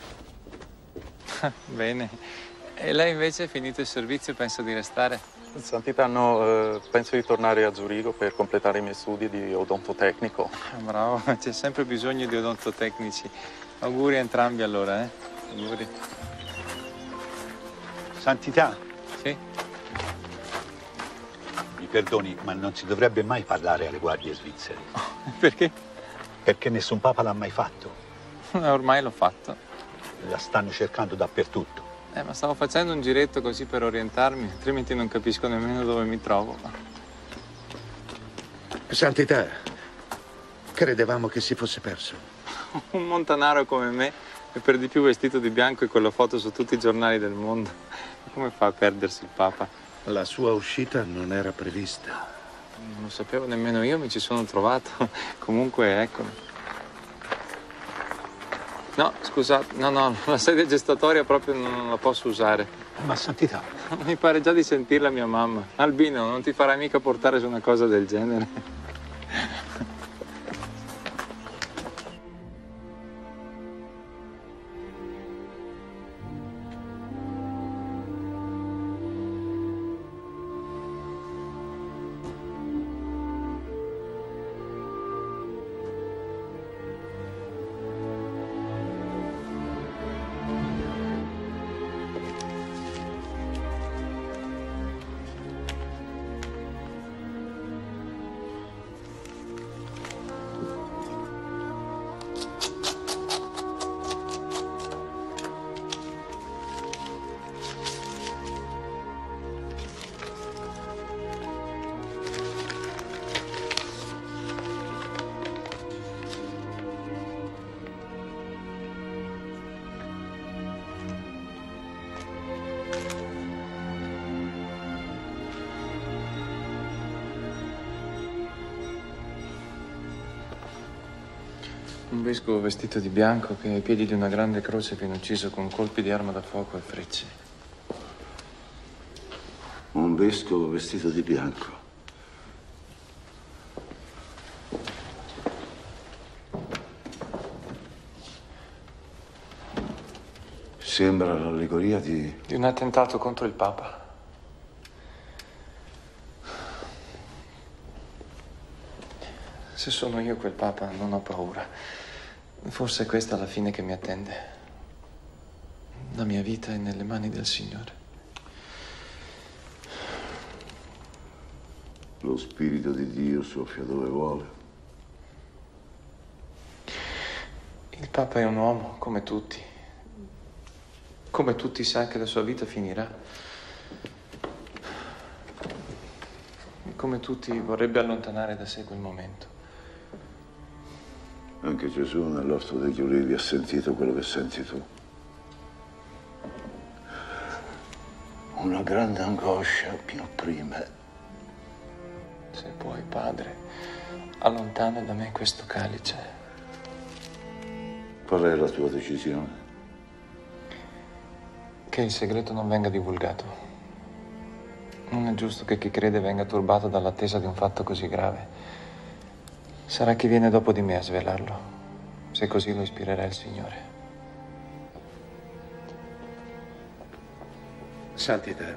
Bene. E lei invece, finito il servizio, pensa di restare? Santità, no, penso di tornare a Zurigo per completare i miei studi di odontotecnico. Bravo, c'è sempre bisogno di odontotecnici. Auguri a entrambi allora, Auguri. Santità. Sì? Mi perdoni, ma non si dovrebbe mai parlare alle guardie svizzere. Perché? Perché nessun papa l'ha mai fatto. Ormai l'ho fatto. La stanno cercando dappertutto. Ma stavo facendo un giretto così per orientarmi, altrimenti non capisco nemmeno dove mi trovo. Santità, credevamo che si fosse perso. Un montanaro come me, e per di più vestito di bianco e con la foto su tutti i giornali del mondo. Come fa a perdersi il Papa? La sua uscita non era prevista. Non lo sapevo nemmeno io, mi ci sono trovato. Comunque, eccomi. No, scusate, no, la sedia gestatoria proprio non la posso usare. Ma santità. Mi pare già di sentirla mia mamma. Albino, non ti farai mica portare su una cosa del genere. Un vescovo vestito di bianco che ai piedi di una grande croce viene ucciso con colpi di arma da fuoco e frecce. Un vescovo vestito di bianco. Sembra l'allegoria di un attentato contro il Papa. Se sono io quel Papa, non ho paura. Forse è questa la fine che mi attende. La mia vita è nelle mani del Signore. Lo Spirito di Dio soffia dove vuole. Il Papa è un uomo, come tutti. Come tutti sa che la sua vita finirà. E come tutti vorrebbe allontanare da sé quel momento. Anche Gesù nell'orto degli ulivi ha sentito quello che senti tu. Una grande angoscia mi opprime. Se puoi, Padre, allontana da me questo calice. Qual è la tua decisione? Che il segreto non venga divulgato. Non è giusto che chi crede venga turbato dall'attesa di un fatto così grave. Sarà chi viene dopo di me a svelarlo, se così lo ispirerà il Signore. Santità,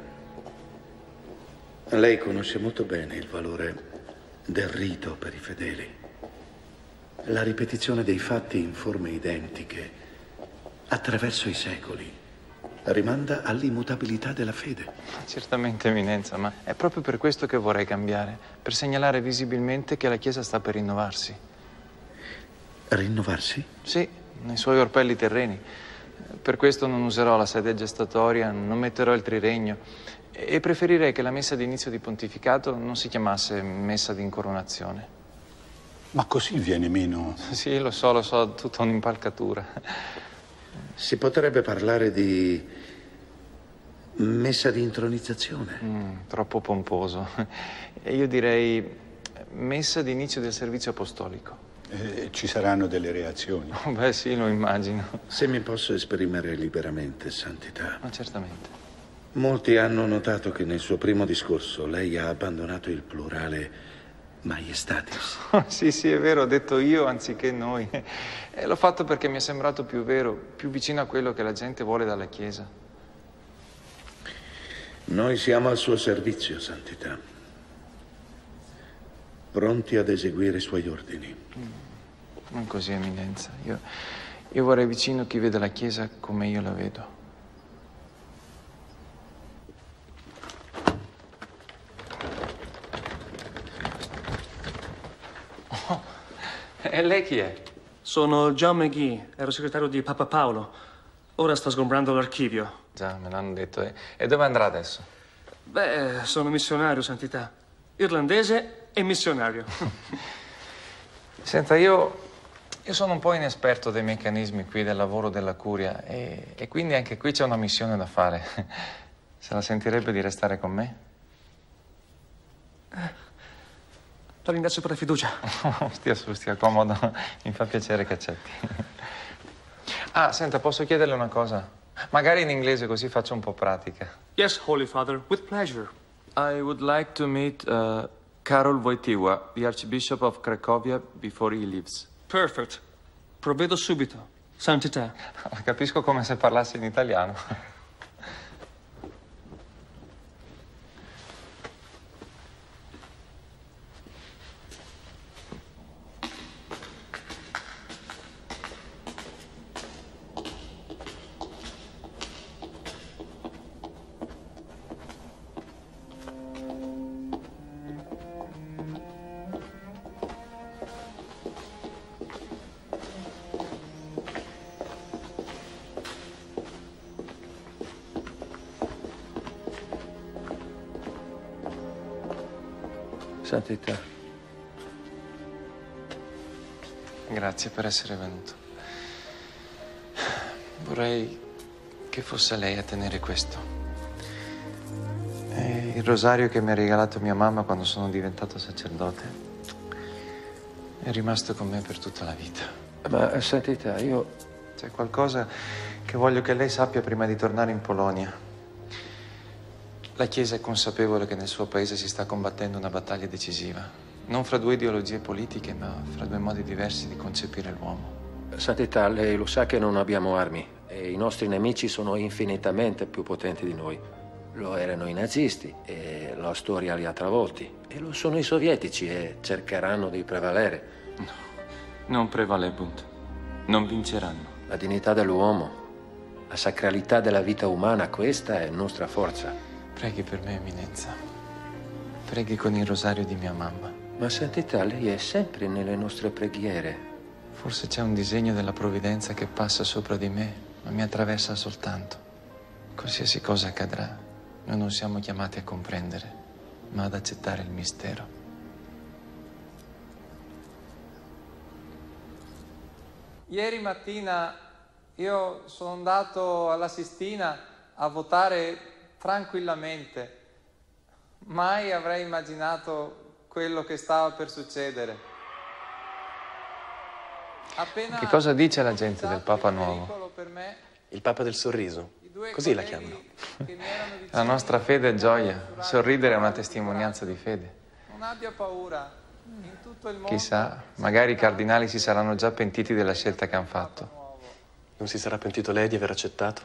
lei conosce molto bene il valore del rito per i fedeli. La ripetizione dei fatti in forme identiche, attraverso i secoli, rimanda all'immutabilità della fede. Certamente, Eminenza, ma è proprio per questo che vorrei cambiare, per segnalare visibilmente che la Chiesa sta per rinnovarsi. Rinnovarsi? Sì, nei suoi orpelli terreni. Per questo non userò la sede gestatoria, non metterò il triregno e preferirei che la messa d'inizio di pontificato non si chiamasse messa di incoronazione. Ma così viene meno... Sì, lo so, tutta un'impalcatura. Si potrebbe parlare di messa di intronizzazione. Troppo pomposo. E io direi messa di inizio del servizio apostolico. Ci saranno delle reazioni. Beh, sì, lo immagino. Se mi posso esprimere liberamente, Santità. Ma certamente. Molti hanno notato che nel suo primo discorso lei ha abbandonato il plurale Maiestatis. Sì, è vero, ho detto io anziché noi. E l'ho fatto perché mi è sembrato più vero, più vicino a quello che la gente vuole dalla Chiesa. Noi siamo al suo servizio, Santità. Pronti ad eseguire i suoi ordini. Non così, Eminenza. Io vorrei vicino chi vede la Chiesa come io la vedo. E lei chi è? Sono John McGee, ero segretario di Papa Paolo. Ora sto sgombrando l'archivio. Già, me l'hanno detto. E dove andrà adesso? Beh, sono missionario, Santità. Irlandese e missionario. Senta, io sono un po' inesperto dei meccanismi qui del lavoro della curia e quindi anche qui c'è una missione da fare. Se la sentirebbe di restare con me? La ringrazio per la fiducia. Stia su, stia comodo. Mi fa piacere che accetti. Ah, senta, posso chiederle una cosa? Magari in inglese, così faccio un po' pratica. Yes, Holy Father, with pleasure. I would like to meet Karol Wojtyła, the Archbishop of Cracovia, before he leaves. Perfect. Provvedo subito. Santità. Capisco come se parlassi in italiano. Santità. Grazie per essere venuto. Vorrei che fosse lei a tenere questo. È il rosario che mi ha regalato mia mamma quando sono diventato sacerdote. È rimasto con me per tutta la vita. Ma, Santità, io... C'è qualcosa che voglio che lei sappia prima di tornare in Polonia. La Chiesa è consapevole che nel suo paese si sta combattendo una battaglia decisiva. Non fra due ideologie politiche, ma fra due modi diversi di concepire l'uomo. Santità, lei lo sa che non abbiamo armi e i nostri nemici sono infinitamente più potenti di noi. Lo erano i nazisti e la storia li ha travolti. E lo sono i sovietici e cercheranno di prevalere. No, non prevalebunt. Non vinceranno. La dignità dell'uomo, la sacralità della vita umana, questa è nostra forza. Preghi per me, Eminenza. Preghi con il rosario di mia mamma. Ma Santità, lei è sempre nelle nostre preghiere. Forse c'è un disegno della provvidenza che passa sopra di me, ma mi attraversa soltanto. Qualsiasi cosa accadrà, noi non siamo chiamati a comprendere, ma ad accettare il mistero. Ieri mattina io sono andato alla Sistina a votare tranquillamente. Mai avrei immaginato quello che stava per succedere. Che cosa dice la gente del Papa nuovo? Il Papa del sorriso, così la chiamano. La nostra fede è gioia. Sorridere è una testimonianza di fede. Non abbia paura. In tutto il mondo... Chissà, magari i cardinali si saranno già pentiti della scelta che hanno fatto. Non si sarà pentito lei di aver accettato?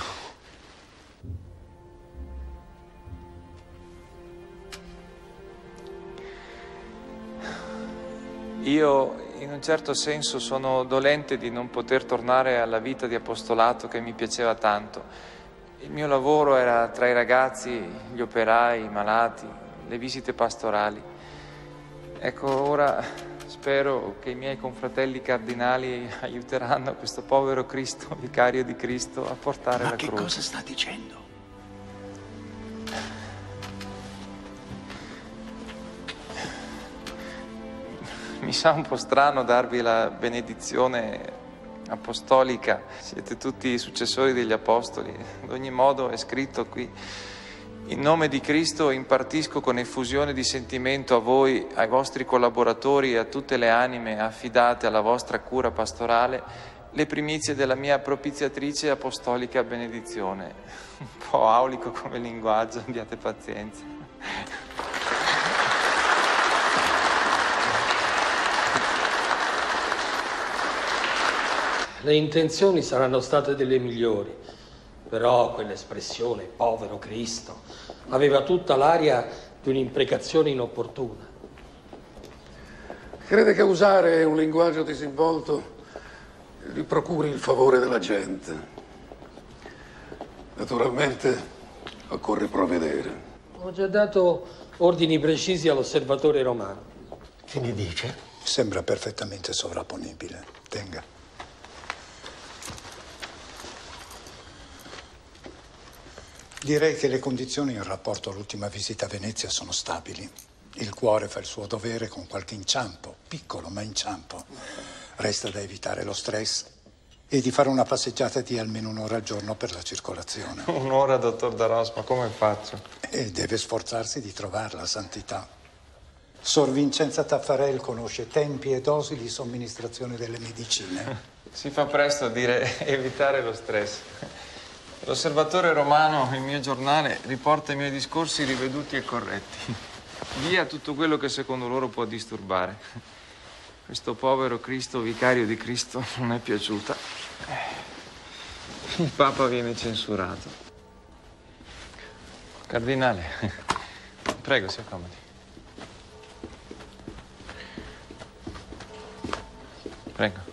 Io, in un certo senso, sono dolente di non poter tornare alla vita di apostolato che mi piaceva tanto. Il mio lavoro era tra i ragazzi, gli operai, i malati, le visite pastorali. Ecco, ora spero che i miei confratelli cardinali aiuteranno questo povero Cristo, vicario di Cristo, a portare la croce. Ma che cosa sta dicendo? Mi sa un po' strano darvi la benedizione apostolica. Siete tutti successori degli apostoli. Ad ogni modo è scritto qui: in nome di Cristo impartisco con effusione di sentimento a voi, ai vostri collaboratori e a tutte le anime affidate alla vostra cura pastorale le primizie della mia propiziatrice apostolica benedizione. Un po' aulico come linguaggio, abbiate pazienza. Le intenzioni saranno state delle migliori, però quell'espressione, povero Cristo, aveva tutta l'aria di un'imprecazione inopportuna. Crede che usare un linguaggio disinvolto gli procuri il favore della gente? Naturalmente occorre provvedere. Ho già dato ordini precisi all'osservatore romano. Che ne dice? Sembra perfettamente sovrapponibile. Tenga. Direi che le condizioni in rapporto all'ultima visita a Venezia sono stabili. Il cuore fa il suo dovere con qualche inciampo, piccolo ma inciampo. Resta da evitare lo stress e di fare una passeggiata di almeno un'ora al giorno per la circolazione. Un'ora, dottor Daros, ma come faccio? E deve sforzarsi di trovarla, santità. Sor Vincenza Taffarel conosce tempi e dosi di somministrazione delle medicine. Si fa presto a dire evitare lo stress. L'Osservatore Romano, il mio giornale, riporta i miei discorsi riveduti e corretti. Via tutto quello che secondo loro può disturbare. Questo povero Cristo, vicario di Cristo, non è piaciuta. Il Papa viene censurato. Cardinale, prego, si accomodi. Prego.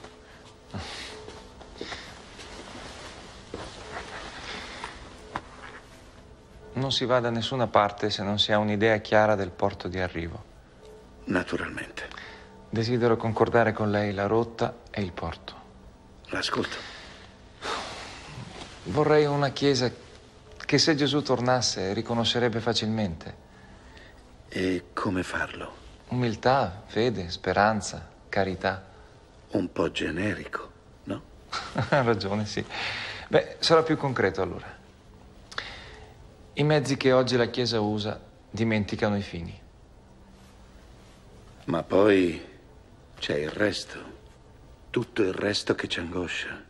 Non si va da nessuna parte se non si ha un'idea chiara del porto di arrivo. Naturalmente. Desidero concordare con lei la rotta e il porto. L'ascolto. Vorrei una chiesa che, se Gesù tornasse, riconoscerebbe facilmente. E come farlo? Umiltà, fede, speranza, carità. Un po' generico, no? Ha ragione, sì. Beh, sarà più concreto allora. I mezzi che oggi la Chiesa usa dimenticano i fini. Ma poi c'è il resto, tutto il resto che ci angoscia.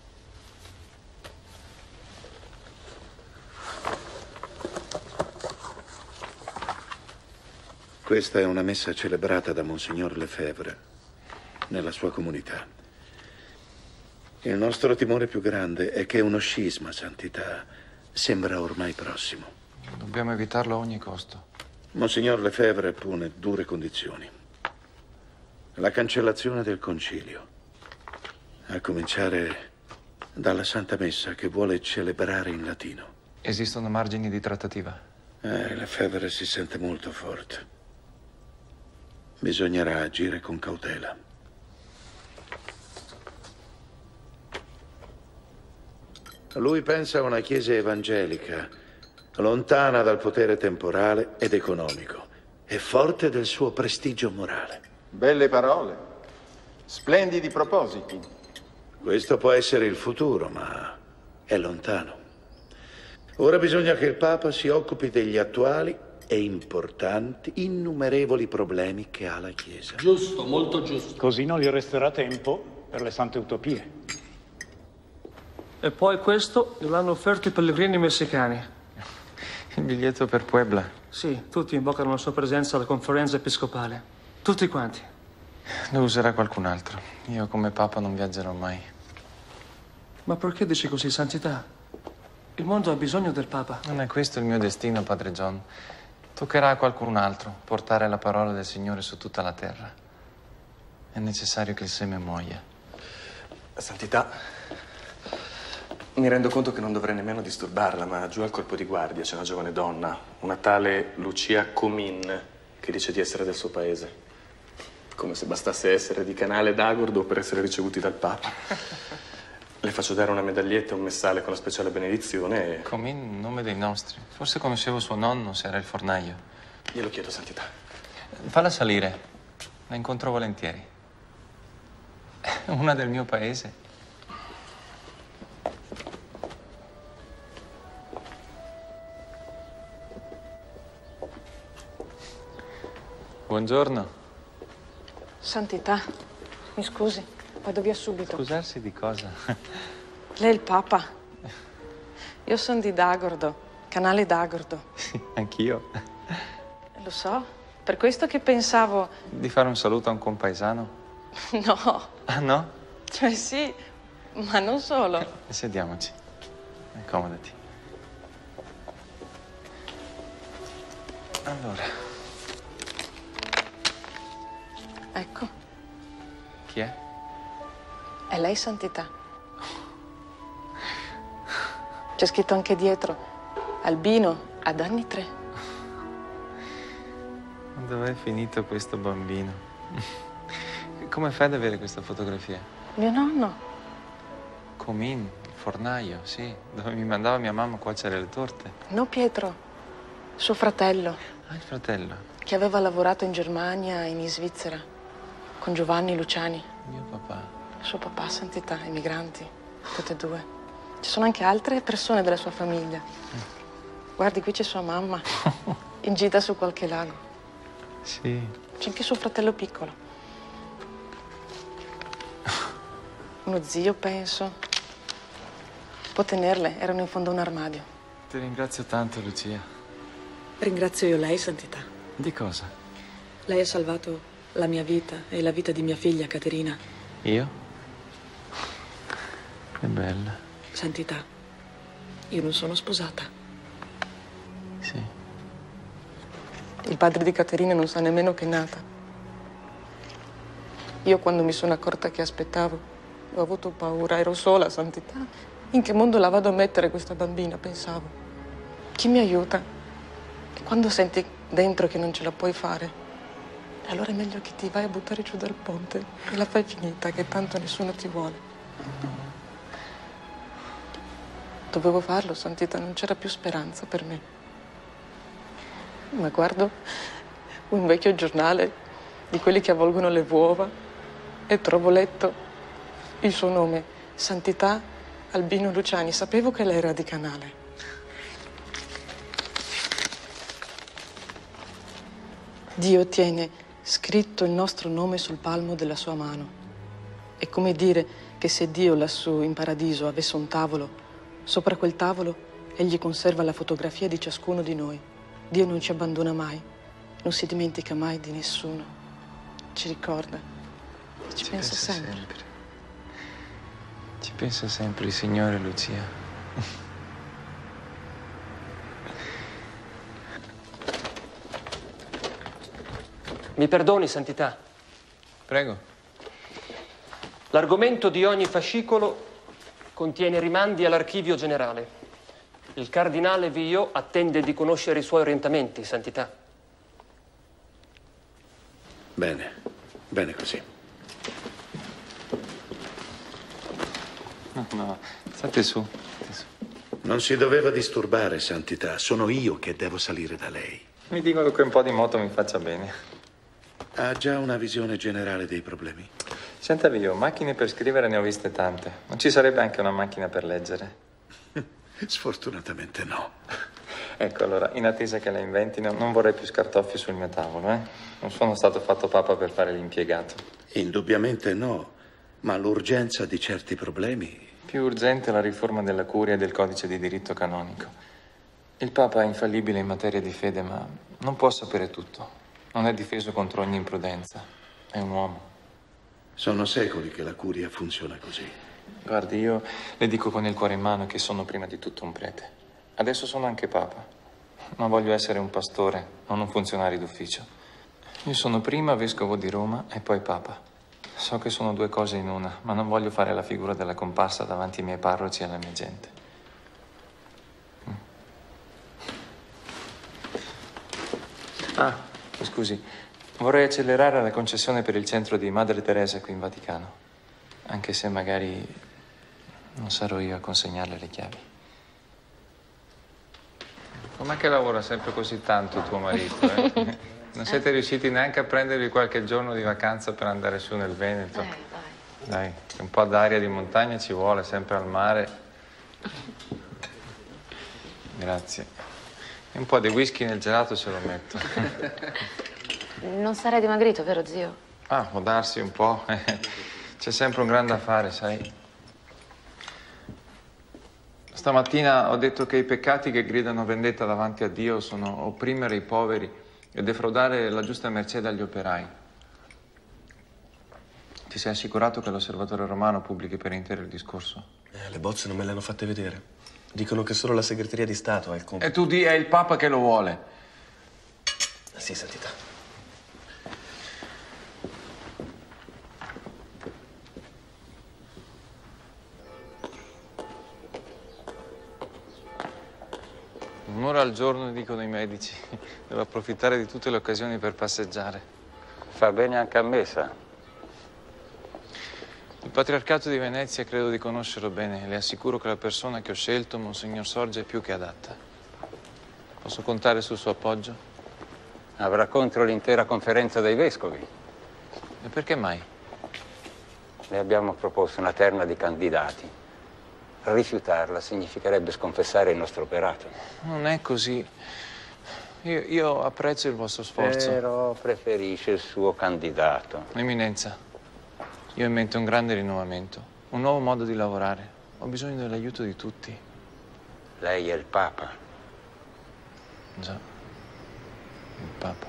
Questa è una messa celebrata da Monsignor Lefebvre nella sua comunità. Il nostro timore più grande è che uno scisma, santità, sembra ormai prossimo. Dobbiamo evitarlo a ogni costo. Monsignor Lefebvre pone dure condizioni. La cancellazione del concilio, a cominciare dalla Santa Messa che vuole celebrare in latino. Esistono margini di trattativa? Lefebvre si sente molto forte. Bisognerà agire con cautela. Lui pensa a una chiesa evangelica, lontana dal potere temporale ed economico e forte del suo prestigio morale. Belle parole, splendidi propositi. Questo può essere il futuro, ma è lontano. Ora bisogna che il Papa si occupi degli attuali e importanti, innumerevoli problemi che ha la Chiesa. Giusto, molto giusto. Così non gli resterà tempo per le sante utopie. E poi questo gliel'hanno offerto i pellegrini messicani. Il biglietto per Puebla? Sì, tutti invocano la sua presenza alla conferenza episcopale. Tutti quanti. Lo userà qualcun altro. Io come Papa non viaggerò mai. Ma perché dici così, Santità? Il mondo ha bisogno del Papa. Non è questo il mio destino, Padre John. Toccherà a qualcun altro portare la parola del Signore su tutta la terra. È necessario che il seme muoia. Santità, mi rendo conto che non dovrei nemmeno disturbarla, ma giù al corpo di guardia c'è una giovane donna, una tale Lucia Comin, che dice di essere del suo paese. Come se bastasse essere di Canale d'Agordo per essere ricevuti dal Papa. Le faccio dare una medaglietta e un messale con la speciale benedizione e... Comin, nome dei nostri. Forse conoscevo suo nonno, se era il fornaio. Glielo chiedo, Santità. Falla salire. La incontro volentieri. Una del mio paese. Buongiorno. Santità, mi scusi, vado via subito. Scusarsi di cosa? Lei è il Papa. Io sono di D'Agordo, Canale d'Agordo. Sì, anch'io. Lo so, per questo che pensavo... Di fare un saluto a un compaesano? No. Ah, no? Cioè sì, ma non solo. Sediamoci. Accomodati. Allora. Ecco. Chi è? È lei, Santità. C'è scritto anche dietro. Albino, ad anni 3. Dov'è finito questo bambino? Come fai ad avere questa fotografia? Mio nonno. Comin, il fornaio, sì. Dove mi mandava mia mamma a cuocere le torte. No, Pietro. Suo fratello. Ah, il fratello. Che aveva lavorato in Germania e in Svizzera. Con Giovanni Luciani. Mio papà. Suo papà, Santità, emigranti. Tutte e due. Ci sono anche altre persone della sua famiglia. Guardi, qui c'è sua mamma. In gita su qualche lago. Sì. C'è anche suo fratello piccolo. Uno zio, penso. Può tenerle, erano in fondo a un armadio. Ti ringrazio tanto, Lucia. Ringrazio io lei, Santità. Di cosa? Lei ha salvato la mia vita e la vita di mia figlia, Caterina. Io? Che bella. Santità, io non sono sposata. Sì. Il padre di Caterina non sa nemmeno che è nata. Io quando mi sono accorta che aspettavo, ho avuto paura, ero sola, Santità. In che mondo la vado a mettere questa bambina, pensavo. Chi mi aiuta? E quando senti dentro che non ce la puoi fare, allora è meglio che ti vai a buttare giù dal ponte e la fai finita, che tanto nessuno ti vuole. Dovevo farlo, Santità, non c'era più speranza per me. Ma guardo un vecchio giornale di quelli che avvolgono le uova e trovo letto il suo nome, Santità Albino Luciani. Sapevo che lei era di Canale. Dio tiene scritto il nostro nome sul palmo della sua mano. È come dire che se Dio lassù in paradiso avesse un tavolo, sopra quel tavolo egli conserva la fotografia di ciascuno di noi. Dio non ci abbandona mai, non si dimentica mai di nessuno. Ci ricorda, ci pensa sempre. Ci pensa sempre il Signore, Lucia. Mi perdoni, Santità. Prego. L'argomento di ogni fascicolo contiene rimandi all'archivio generale. Il cardinale Vio attende di conoscere i suoi orientamenti, Santità. Bene, bene così. No, state su. Non si doveva disturbare, Santità. Sono io che devo salire da lei. Mi dicono che un po' di moto mi faccia bene. Ha già una visione generale dei problemi? Senta Vio, macchine per scrivere ne ho viste tante. Non ci sarebbe anche una macchina per leggere? Sfortunatamente no. Ecco, allora, in attesa che la inventino, non vorrei più scartoffi sul mio tavolo, eh? Non sono stato fatto papa per fare l'impiegato. Indubbiamente no, ma l'urgenza di certi problemi... Più urgente è la riforma della curia e del codice di diritto canonico. Il papa è infallibile in materia di fede, ma non può sapere tutto. Non è difeso contro ogni imprudenza. È un uomo. Sono secoli che la curia funziona così. Guardi, io le dico con il cuore in mano che sono prima di tutto un prete. Adesso sono anche papa, ma voglio essere un pastore, non un funzionario d'ufficio. Io sono prima vescovo di Roma e poi papa. So che sono due cose in una, ma non voglio fare la figura della comparsa davanti ai miei parroci e alla mia gente. Ah, scusi, vorrei accelerare la concessione per il centro di Madre Teresa qui in Vaticano, anche se magari non sarò io a consegnarle le chiavi. Com'è che lavora sempre così tanto tuo marito, eh? Non siete riusciti neanche a prendervi qualche giorno di vacanza per andare su nel Veneto? Dai, un po' d'aria di montagna ci vuole, sempre al mare. Grazie. E un po' di whisky nel gelato ce lo metto. Non sarai dimagrito, vero zio? Ah, può darsi un po'. C'è sempre un grande affare, sai. Stamattina ho detto che i peccati che gridano vendetta davanti a Dio sono opprimere i poveri e defraudare la giusta mercé dagli operai. Ti sei assicurato che l'Osservatore Romano pubblichi per intero il discorso? Le bozze non me le hanno fatte vedere. Dicono che solo la segreteria di Stato ha il compito. E tu di è il Papa che lo vuole. Sì, Santità. Un'ora al giorno, dicono i medici. Devo approfittare di tutte le occasioni per passeggiare. Fa bene anche a me, sa. Il Patriarcato di Venezia credo di conoscerlo bene. Le assicuro che la persona che ho scelto, Monsignor Sorge, è più che adatta. Posso contare sul suo appoggio? Avrà contro l'intera conferenza dei vescovi. E perché mai? Le abbiamo proposto una terna di candidati. Rifiutarla significherebbe sconfessare il nostro operato. Non è così. Io apprezzo il vostro sforzo. Però preferisce il suo candidato. Eminenza, io ho in mente un grande rinnovamento, un nuovo modo di lavorare. Ho bisogno dell'aiuto di tutti. Lei è il Papa. Già, il Papa.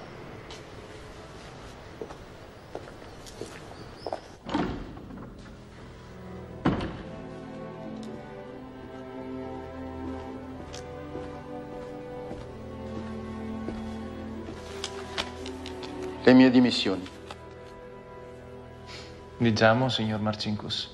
Le mie dimissioni. Diciamo, signor Marcinkus.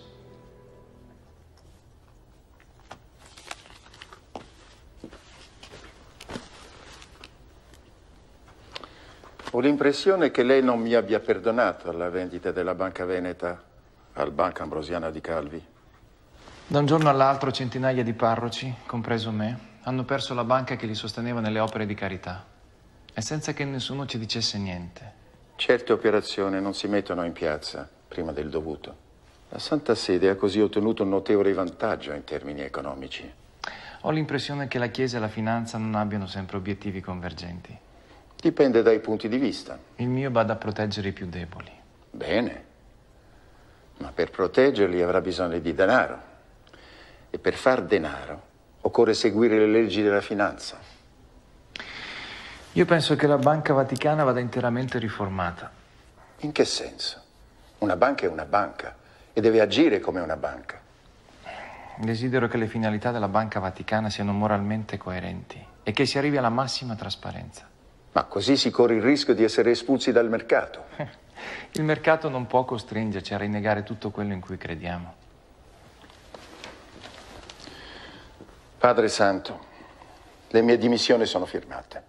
Ho l'impressione che lei non mi abbia perdonato la vendita della Banca Veneta al Banca Ambrosiana di Calvi. Da un giorno all'altro centinaia di parroci, compreso me, hanno perso la banca che li sosteneva nelle opere di carità. E senza che nessuno ci dicesse niente. Certe operazioni non si mettono in piazza prima del dovuto. La Santa Sede ha così ottenuto un notevole vantaggio in termini economici. Ho l'impressione che la Chiesa e la finanza non abbiano sempre obiettivi convergenti. Dipende dai punti di vista. Il mio bada a proteggere i più deboli. Bene, ma per proteggerli avrà bisogno di denaro. E per far denaro occorre seguire le leggi della finanza. Io penso che la Banca Vaticana vada interamente riformata. In che senso? Una banca è una banca e deve agire come una banca. Desidero che le finalità della Banca Vaticana siano moralmente coerenti e che si arrivi alla massima trasparenza. Ma così si corre il rischio di essere espulsi dal mercato. Il mercato non può costringerci a rinnegare tutto quello in cui crediamo. Padre Santo, le mie dimissioni sono firmate.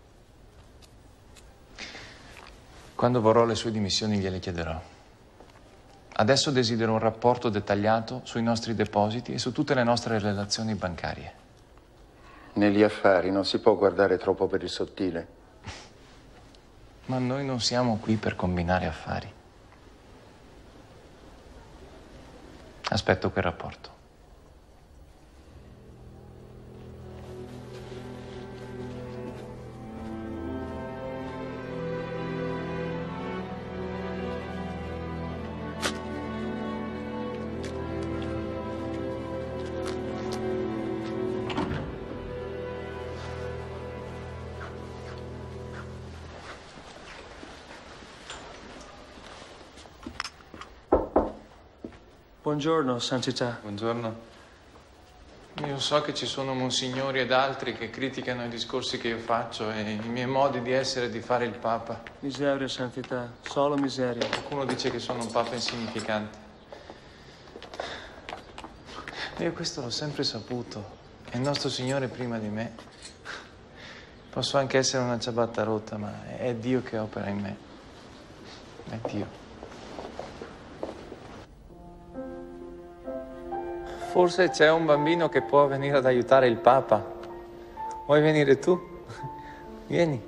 Quando vorrò le sue dimissioni gliele chiederò. Adesso desidero un rapporto dettagliato sui nostri depositi e su tutte le nostre relazioni bancarie. Negli affari non si può guardare troppo per il sottile. Ma noi non siamo qui per combinare affari. Aspetto quel rapporto. Buongiorno, Santità. Buongiorno. Io so che ci sono monsignori ed altri che criticano i discorsi che io faccio e i miei modi di essere e di fare il Papa. Miseria, Santità, solo miseria. Qualcuno dice che sono un Papa insignificante. Io questo l'ho sempre saputo. È il nostro Signore prima di me. Posso anche essere una ciabatta rotta, ma è Dio che opera in me. È Dio. Forse c'è un bambino che può venire ad aiutare il Papa. Vuoi venire tu? Vieni.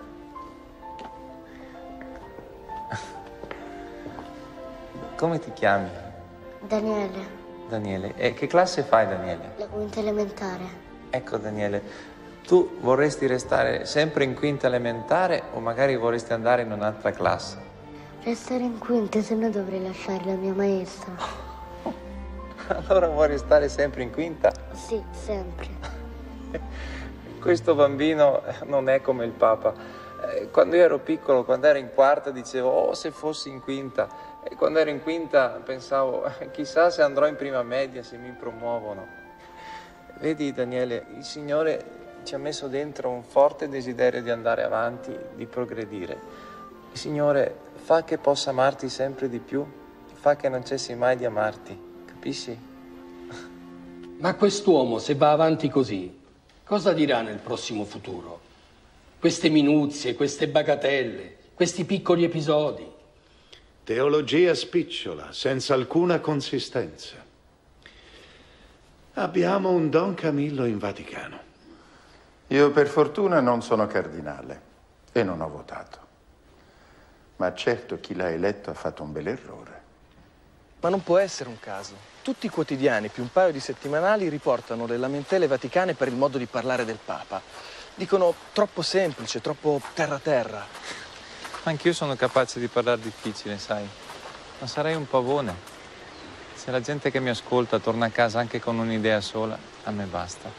Come ti chiami? Daniele, Daniele. E che classe fai, Daniele? la quinta elementare. Ecco, Daniele, tu vorresti restare sempre in quinta elementare o magari vorresti andare in un'altra classe? Restare in quinta, se no dovrei lasciare la mia maestra. Allora vuoi restare sempre in quinta? Sì, sempre. Questo bambino non è come il Papa. Quando io ero piccolo, quando ero in quarta, dicevo, oh, se fossi in quinta. E quando ero in quinta pensavo, chissà se andrò in prima media, se mi promuovono. Vedi, Daniele, il Signore ci ha messo dentro un forte desiderio di andare avanti, di progredire. Il Signore fa che possa amarti sempre di più, fa che non cessi mai di amarti. Capisci? Ma quest'uomo, se va avanti così, cosa dirà nel prossimo futuro? Queste minuzie, queste bagatelle, questi piccoli episodi. Teologia spicciola, senza alcuna consistenza. Abbiamo un Don Camillo in Vaticano. Io per fortuna non sono cardinale e non ho votato. Ma certo chi l'ha eletto ha fatto un bel errore. Ma non può essere un caso. Tutti i quotidiani, più un paio di settimanali, riportano le lamentele vaticane per il modo di parlare del Papa. Dicono troppo semplice, troppo terra-terra. Anch'io sono capace di parlare difficile, sai. Ma sarei un pavone. Se la gente che mi ascolta torna a casa anche con un'idea sola, a me basta.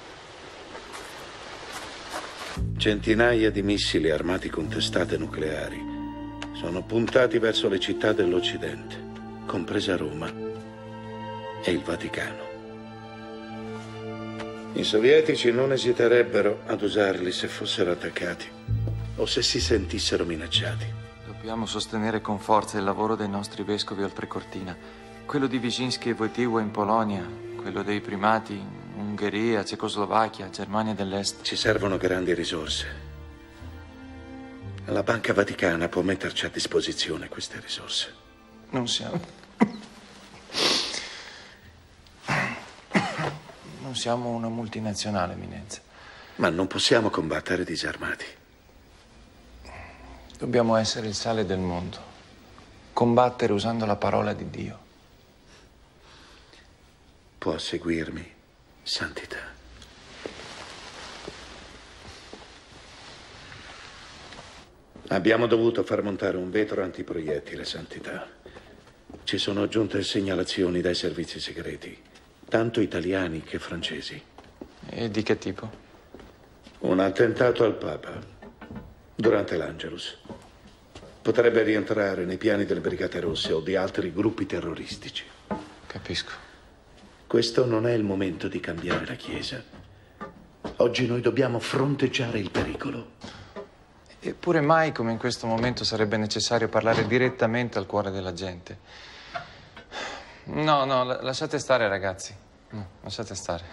Centinaia di missili armati con testate nucleari sono puntati verso le città dell'Occidente, compresa Roma e il Vaticano. I sovietici non esiterebbero ad usarli se fossero attaccati o se si sentissero minacciati. Dobbiamo sostenere con forza il lavoro dei nostri vescovi oltrecortina, quello di Wyszynski e Wojtyła in Polonia, quello dei primati in Ungheria, Cecoslovacchia, Germania dell'Est. Ci servono grandi risorse. La Banca Vaticana può metterci a disposizione queste risorse. Non siamo una multinazionale, Eminenza. Ma non possiamo combattere disarmati. Dobbiamo essere il sale del mondo. Combattere usando la parola di Dio. Può seguirmi, Santità. Abbiamo dovuto far montare un vetro antiproiettile, Santità. Ci sono giunte segnalazioni dai servizi segreti, tanto italiani che francesi. E di che tipo? Un attentato al Papa durante l'Angelus. Potrebbe rientrare nei piani delle Brigate Rosse o di altri gruppi terroristici. Capisco. Questo non è il momento di cambiare la Chiesa. Oggi noi dobbiamo fronteggiare il pericolo. Eppure mai come in questo momento sarebbe necessario parlare direttamente al cuore della gente. No, lasciate stare, ragazzi. No, lasciate stare.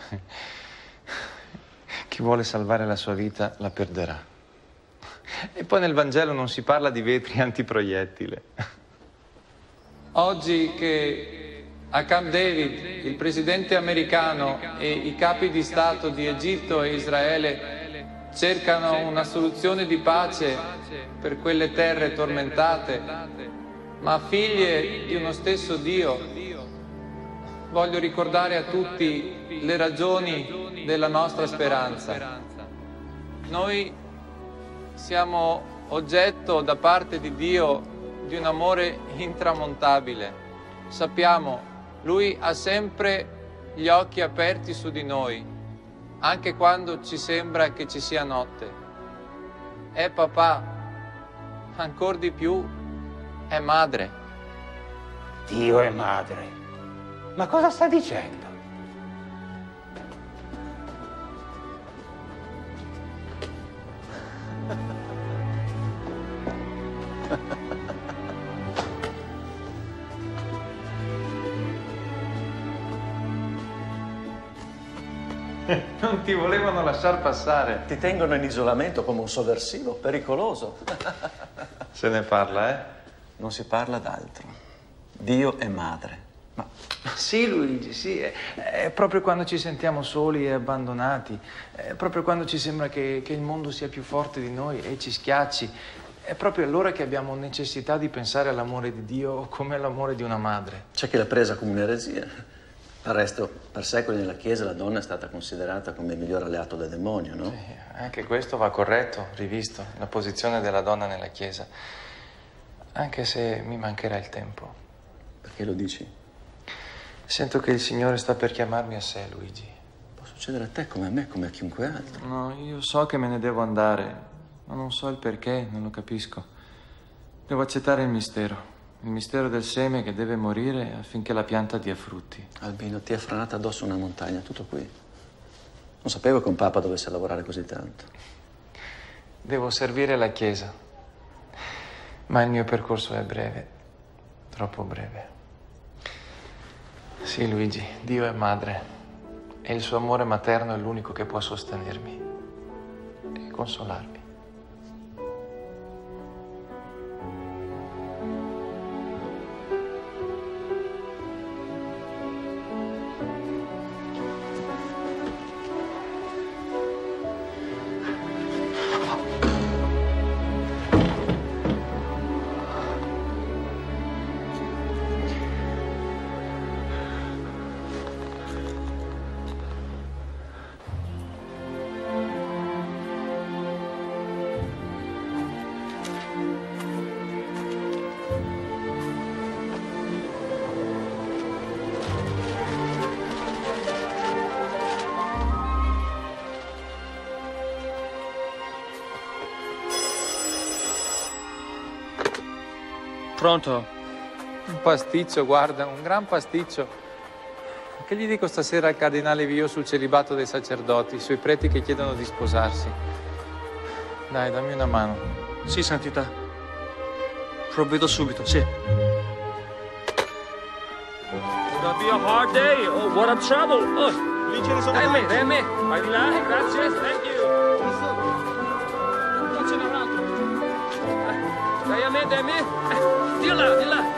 Chi vuole salvare la sua vita la perderà. E poi nel Vangelo non si parla di vetri antiproiettile. Oggi che a Camp David il presidente americano e i capi di Stato di Egitto e Israele cercano una soluzione di pace per quelle terre tormentate, ma figlie di uno stesso Dio, voglio ricordare a tutti le ragioni della nostra speranza. Noi siamo oggetto da parte di Dio di un amore intramontabile. Sappiamo, Lui ha sempre gli occhi aperti su di noi, anche quando ci sembra che ci sia notte. È papà, ancor di più è madre. Dio è madre. Ma cosa sta dicendo? Non ti volevano lasciar passare. Ti tengono in isolamento come un sovversivo, pericoloso. Se ne parla, eh? Non si parla d'altro. Dio è madre. Ma sì, Luigi, sì. È proprio quando ci sentiamo soli e abbandonati. È proprio quando ci sembra che il mondo sia più forte di noi e ci schiacci. È proprio allora che abbiamo necessità di pensare all'amore di Dio come all'amore di una madre. C'è chi l'ha presa come un'eresia. Del resto, per secoli nella Chiesa la donna è stata considerata come il miglior alleato del demonio, no? Sì, anche questo va corretto, rivisto, la posizione della donna nella Chiesa. Anche se mi mancherà il tempo. Perché lo dici? Sento che il Signore sta per chiamarmi a sé, Luigi. Può succedere a te come a me, come a chiunque altro. No, io so che me ne devo andare, ma non so il perché, non lo capisco. Devo accettare il mistero del seme che deve morire affinché la pianta dia frutti. Albino, ti è franata addosso una montagna, tutto qui. Non sapevo che un papa dovesse lavorare così tanto. Devo servire la Chiesa, ma il mio percorso è breve, troppo breve. Sì, Luigi, Dio è madre e il suo amore materno è l'unico che può sostenermi e consolarmi. Pronto? Un pasticcio, guarda, un gran pasticcio. Che gli dico stasera al cardinale Vio sul celibato dei sacerdoti, sui preti che chiedono di sposarsi? Dai, dammi una mano. Sì, Santità. Provvedo subito, sì. Gonna be a hard day. Oh, what a trouble. Oh. Lì ce ne sono dai a me. Vai di là, grazie, thank you. Non ce n'è un altro. Dai a me. Di là.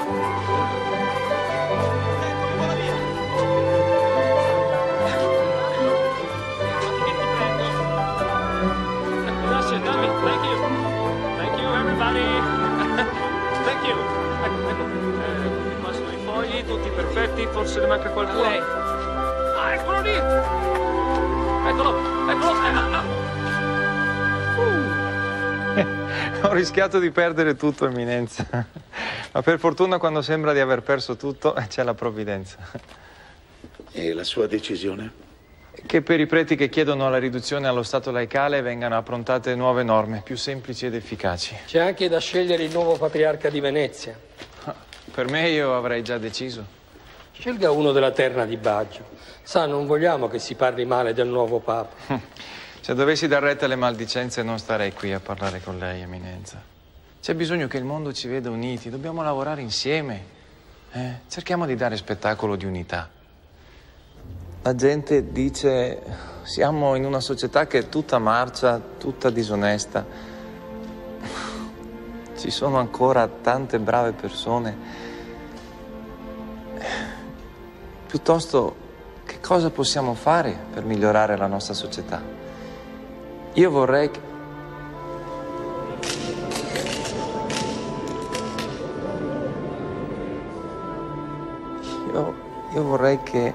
Grazie, dammi, thank you everybody. Thank you. Ecco, mi passano i fogli, tutti perfetti, forse ne manca qualcuno. Lei. Ah, eccolo lì. Eccolo. Ho rischiato di perdere tutto, Eminenza. Ma per fortuna quando sembra di aver perso tutto c'è la provvidenza. E la sua decisione? Che per i preti che chiedono la riduzione allo stato laicale vengano approntate nuove norme, più semplici ed efficaci. C'è anche da scegliere il nuovo patriarca di Venezia. Per me io avrei già deciso. Scelga uno della terna di Baggio. Sa, non vogliamo che si parli male del nuovo papa. Se dovessi dar retta alle maldicenze non starei qui a parlare con lei, Eminenza. C'è bisogno che il mondo ci veda uniti, dobbiamo lavorare insieme. Cerchiamo di dare spettacolo di unità. La gente dice siamo in una società che è tutta marcia, tutta disonesta. Ci sono ancora tante brave persone. Piuttosto, che cosa possiamo fare per migliorare la nostra società? Io vorrei che... Io vorrei che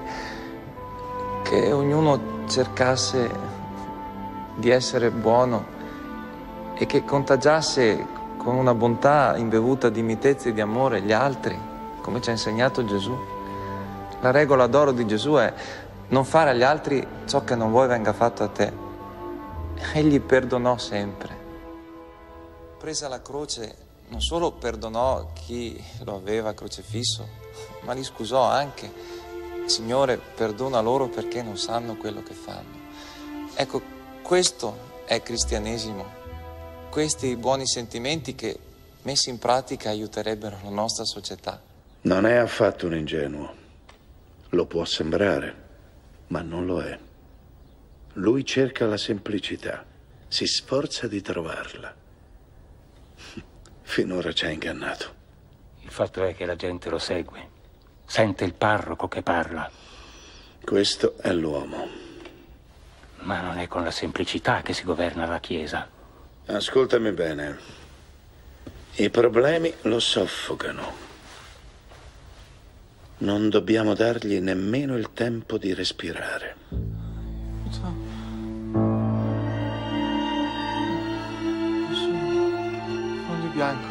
ognuno cercasse di essere buono e che contagiasse con una bontà imbevuta di mitezza e di amore gli altri, come ci ha insegnato Gesù. La regola d'oro di Gesù è non fare agli altri ciò che non vuoi venga fatto a te. Egli perdonò sempre. Presa la croce, non solo perdonò chi lo aveva crocifisso, ma li scusò anche. Signore, perdona loro perché non sanno quello che fanno. Ecco, questo è cristianesimo. Questi buoni sentimenti che, messi in pratica, aiuterebbero la nostra società. Non è affatto un ingenuo. Lo può sembrare, ma non lo è. Lui cerca la semplicità, si sforza di trovarla. Finora ci ha ingannato. Il fatto è che la gente lo segue. Sente il parroco che parla. Questo è l'uomo. Ma non è con la semplicità che si governa la Chiesa. Ascoltami bene. I problemi lo soffocano. Non dobbiamo dargli nemmeno il tempo di respirare. Foglio bianco.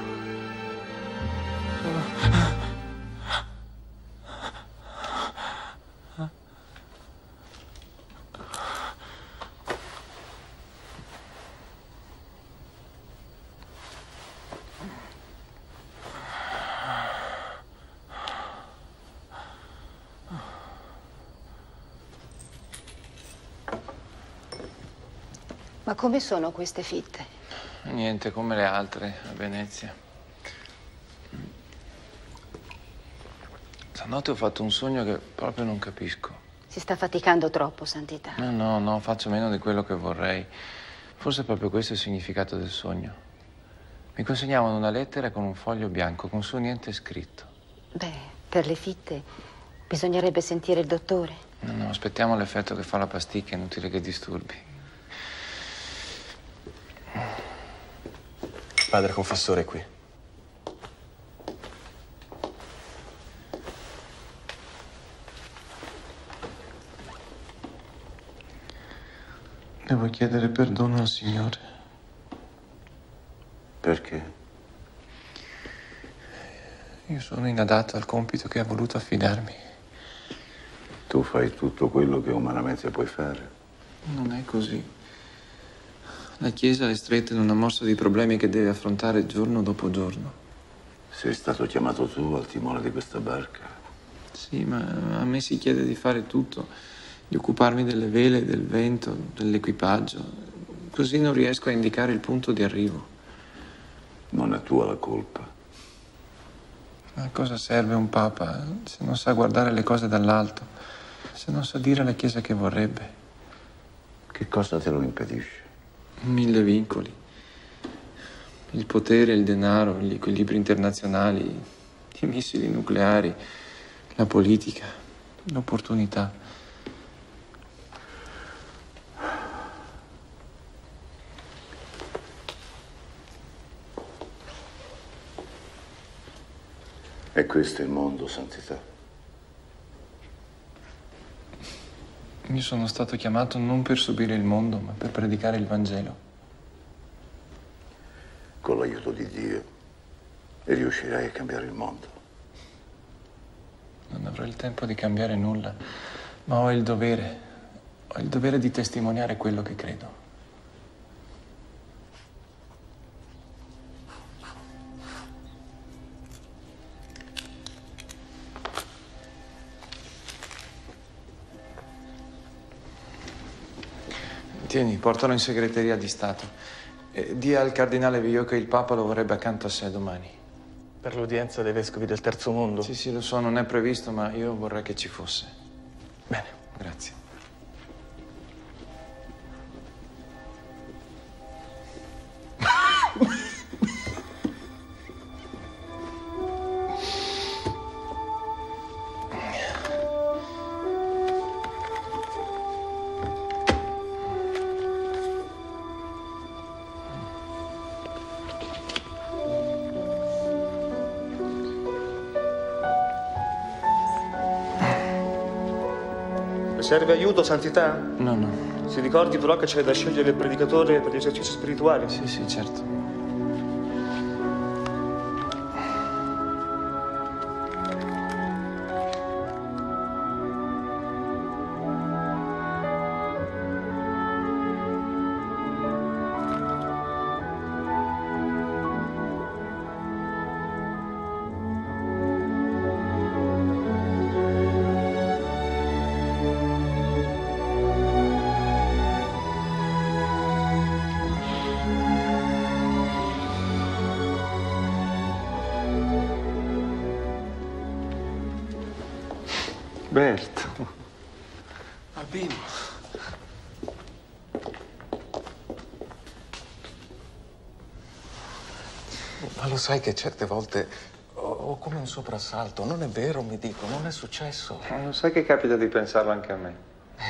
Ma come sono queste fitte? Niente, come le altre a Venezia. Stanotte ho fatto un sogno che proprio non capisco. Si sta faticando troppo, Santità. No, faccio meno di quello che vorrei. Forse è proprio questo il significato del sogno. Mi consegnavano una lettera con un foglio bianco, con su niente scritto. Beh, per le fitte bisognerebbe sentire il dottore. No, aspettiamo l'effetto che fa la pasticca, è inutile che disturbi. Padre confessore è qui. Devo chiedere perdono al Signore. Perché? Io sono inadatto al compito che ha voluto affidarmi. Tu fai tutto quello che umanamente puoi fare. Non è così. La Chiesa è stretta in una morsa di problemi che deve affrontare giorno dopo giorno. Sei stato chiamato tu al timone di questa barca. Sì, ma a me si chiede di fare tutto, di occuparmi delle vele, del vento, dell'equipaggio. Così non riesco a indicare il punto di arrivo. Non è tua la colpa. A cosa serve un papa se non sa guardare le cose dall'alto, se non sa dire alla Chiesa che vorrebbe? Che cosa te lo impedisce? 1000 vincoli. Il potere, il denaro, gli equilibri internazionali, i missili nucleari, la politica, l'opportunità. E questo è il mondo, Santità. Io sono stato chiamato non per subire il mondo, ma per predicare il Vangelo. Con l'aiuto di Dio riuscirai a cambiare il mondo. Non avrò il tempo di cambiare nulla, ma ho il dovere di testimoniare quello che credo. Tieni, portalo in segreteria di Stato. Di al cardinale Villot che il Papa lo vorrebbe accanto a sé domani. Per l'udienza dei vescovi del Terzo Mondo? Sì, lo so, non è previsto, ma io vorrei che ci fosse. Bene. Grazie. Serve aiuto, Santità? No. Si ricordi però che c'è da scegliere il predicatore per gli esercizi spirituali? Sì, certo. Berto. Albino. Ma lo sai che certe volte ho come un soprassalto. Non è vero, mi dico, non è successo. Lo sai che capita di pensarlo anche a me.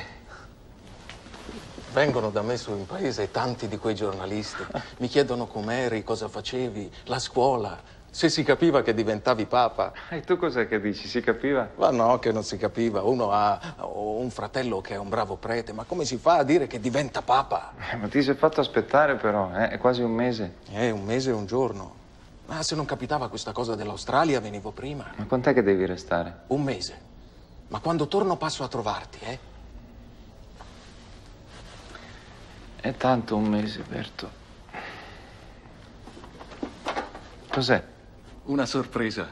Vengono da me su in paese tanti di quei giornalisti. Mi chiedono com'eri, cosa facevi, la scuola. Se si capiva che diventavi papa. E tu cos'è che dici? Si capiva? Ma no, che non si capiva. Uno ha un fratello che è un bravo prete, ma come si fa a dire che diventa papa? Ma ti sei fatto aspettare però, è quasi un mese. Un mese e un giorno. Ma se non capitava questa cosa dell'Australia venivo prima. Ma quant'è che devi restare? Un mese. Ma quando torno passo a trovarti, È tanto un mese, Berto. Cos'è? Una sorpresa.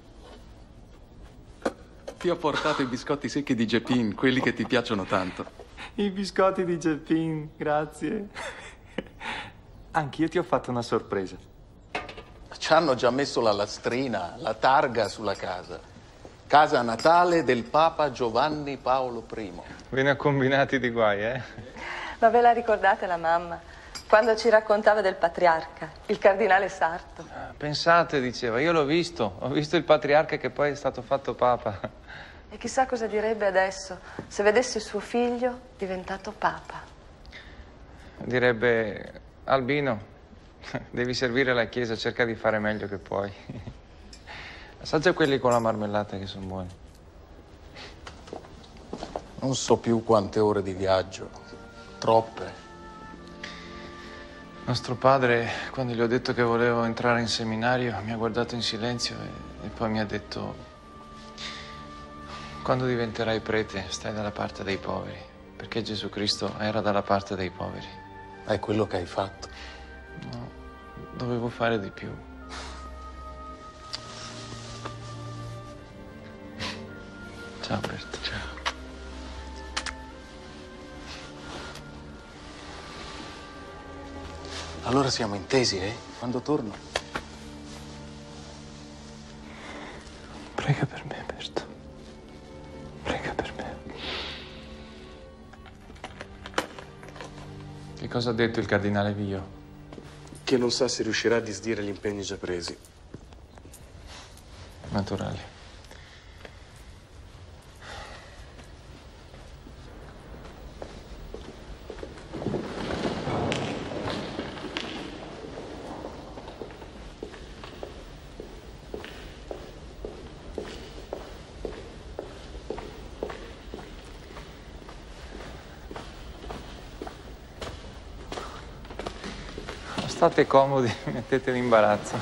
Ti ho portato i biscotti secchi di Gepin, quelli che ti piacciono tanto. I biscotti di Gepin, grazie. Anch'io ti ho fatto una sorpresa. Ci hanno già messo la lastrina, la targa sulla casa. Casa natale del Papa Giovanni Paolo I. Ve ne ho combinati di guai, Ma ve la ricordate la mamma? Quando ci raccontava del patriarca, il cardinale Sarto. Pensate, diceva, io l'ho visto. Ho visto il patriarca che poi è stato fatto papa. E chissà cosa direbbe adesso se vedesse suo figlio diventato papa. Direbbe, Albino, devi servire la Chiesa, cerca di fare meglio che puoi. Assaggia quelli con la marmellata che sono buoni. Non so più quante ore di viaggio. Troppe. Nostro padre, quando gli ho detto che volevo entrare in seminario, mi ha guardato in silenzio e poi mi ha detto: quando diventerai prete, stai dalla parte dei poveri, perché Gesù Cristo era dalla parte dei poveri. È quello che hai fatto. No, dovevo fare di più. Ciao Berto. Ciao. Allora siamo intesi, Quando torno? Prega per me, Berto. Prega per me. Che cosa ha detto il cardinale Villot? Che non sa se riuscirà a disdire gli impegni già presi. Naturale. State comodi, mettete in imbarazzo.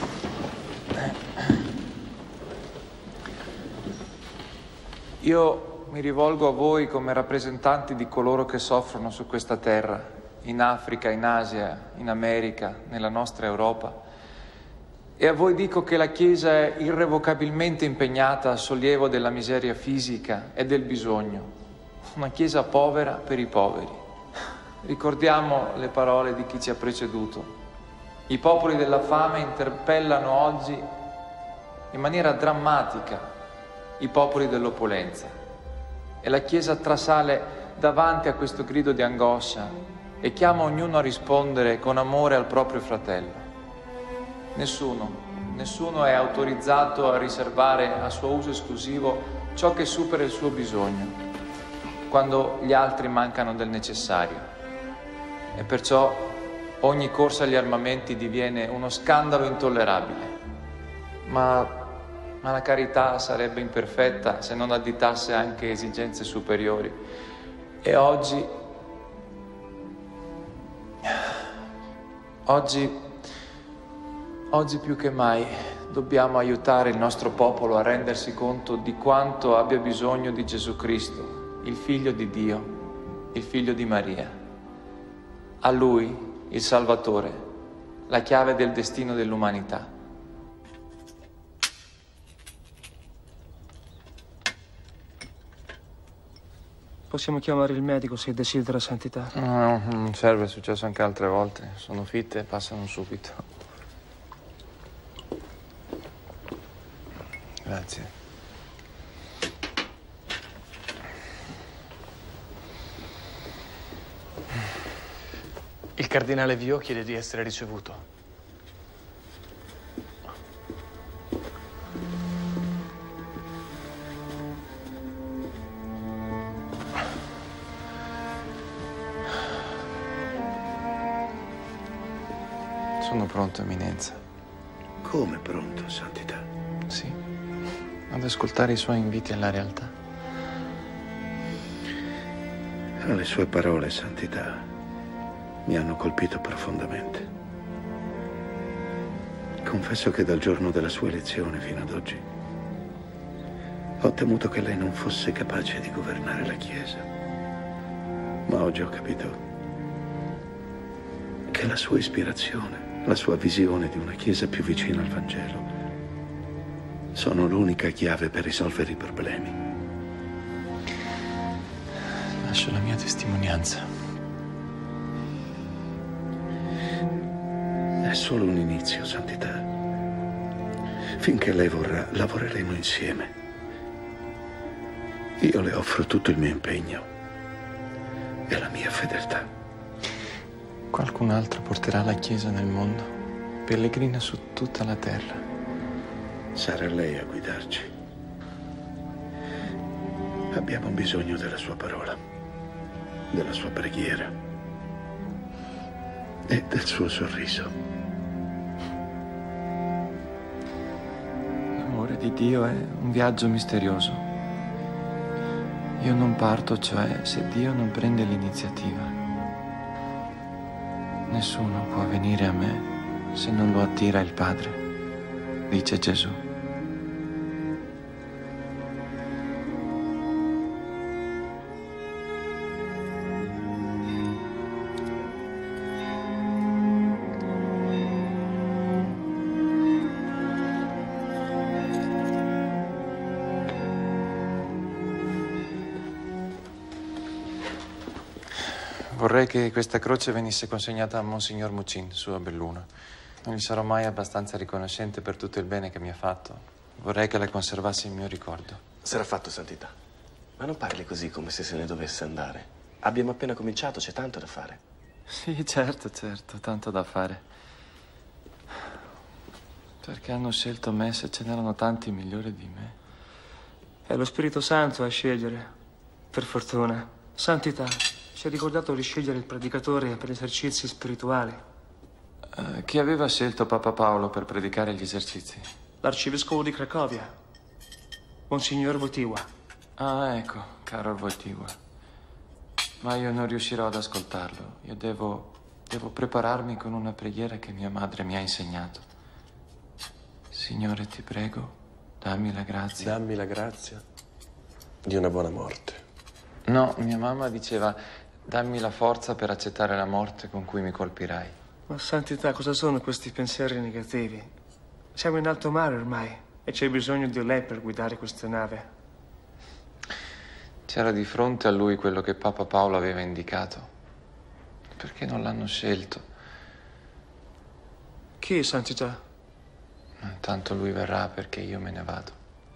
Io mi rivolgo a voi come rappresentanti di coloro che soffrono su questa terra, in Africa, in Asia, in America, nella nostra Europa. E a voi dico che la Chiesa è irrevocabilmente impegnata al sollievo della miseria fisica e del bisogno. Una Chiesa povera per i poveri. ricordiamo le parole di chi ci ha preceduto. I popoli della fame interpellano oggi in maniera drammatica i popoli dell'opulenza e la Chiesa trasale davanti a questo grido di angoscia e chiama ognuno a rispondere con amore al proprio fratello. Nessuno è autorizzato a riservare a suo uso esclusivo ciò che supera il suo bisogno, quando gli altri mancano del necessario. E perciò ogni corsa agli armamenti diviene uno scandalo intollerabile. Ma la carità sarebbe imperfetta se non additasse anche esigenze superiori. E oggi più che mai dobbiamo aiutare il nostro popolo a rendersi conto di quanto abbia bisogno di Gesù Cristo, il Figlio di Dio, il Figlio di Maria. A Lui, il Salvatore, la chiave del destino dell'umanità. Possiamo chiamare il medico se desidera, Santità. No, non serve, è successo anche altre volte. Sono fitte e passano subito. Grazie. Il cardinale Viot chiede di essere ricevuto. Sono pronto, Eminenza. Come pronto, Santità? Sì, ad ascoltare i suoi inviti alla realtà. Le sue parole, Santità, mi hanno colpito profondamente. Confesso che dal giorno della sua elezione fino ad oggi ho temuto che lei non fosse capace di governare la Chiesa. Ma oggi ho capito che la sua ispirazione, la sua visione di una Chiesa più vicina al Vangelo sono l'unica chiave per risolvere i problemi. Lascio la mia testimonianza. È solo un inizio, Santità. Finché lei vorrà, lavoreremo insieme. Io le offro tutto il mio impegno e la mia fedeltà. Qualcun altro porterà la Chiesa nel mondo, pellegrina su tutta la terra. Sarà lei a guidarci. Abbiamo bisogno della sua parola, della sua preghiera e del suo sorriso. L'amore di Dio è un viaggio misterioso. Io non parto, cioè, se Dio non prende l'iniziativa. Nessuno può venire a me se non lo attira il Padre, dice Gesù. Vorrei che questa croce venisse consegnata a Monsignor Mucin, su a Belluno. Non gli sarò mai abbastanza riconoscente per tutto il bene che mi ha fatto. Vorrei che la conservassi in mio ricordo. Sarà fatto, Santità. Ma non parli così come se ne dovesse andare. Abbiamo appena cominciato, c'è tanto da fare. Sì, certo, tanto da fare. Perché hanno scelto me se ce n'erano tanti migliori di me? È lo Spirito Santo a scegliere, per fortuna. Santità, ci ha ricordato di scegliere il predicatore per gli esercizi spirituali. Chi aveva scelto Papa Paolo per predicare gli esercizi? L'arcivescovo di Cracovia, Monsignor Wojtyła. Ah, ecco, caro Wojtyła. Ma io non riuscirò ad ascoltarlo. Io devo prepararmi con una preghiera che mia madre mi ha insegnato. Signore, ti prego, dammi la grazia. Dammi la grazia di una buona morte. No, mia mamma diceva, dammi la forza per accettare la morte con cui mi colpirai. Ma Santità, cosa sono questi pensieri negativi? Siamo in alto mare ormai e c'è bisogno di lei per guidare questa nave. C'era di fronte a lui quello che Papa Paolo aveva indicato. Perché non l'hanno scelto? Chi, Santità? Tanto lui verrà perché io me ne vado.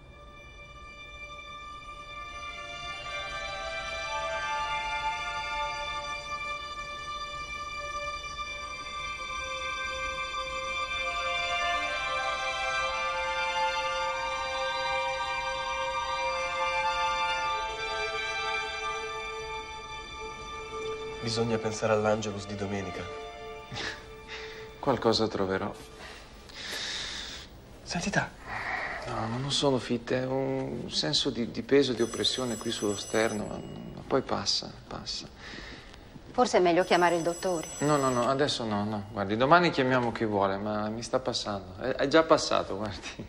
Bisogna pensare all'Angelus di domenica. Qualcosa troverò. Santità. No, ma non sono fitte, è un senso di peso, di oppressione qui sullo sterno, ma poi passa. Forse è meglio chiamare il dottore. No, adesso no. Guardi, domani chiamiamo chi vuole, ma mi sta passando. È già passato, guardi.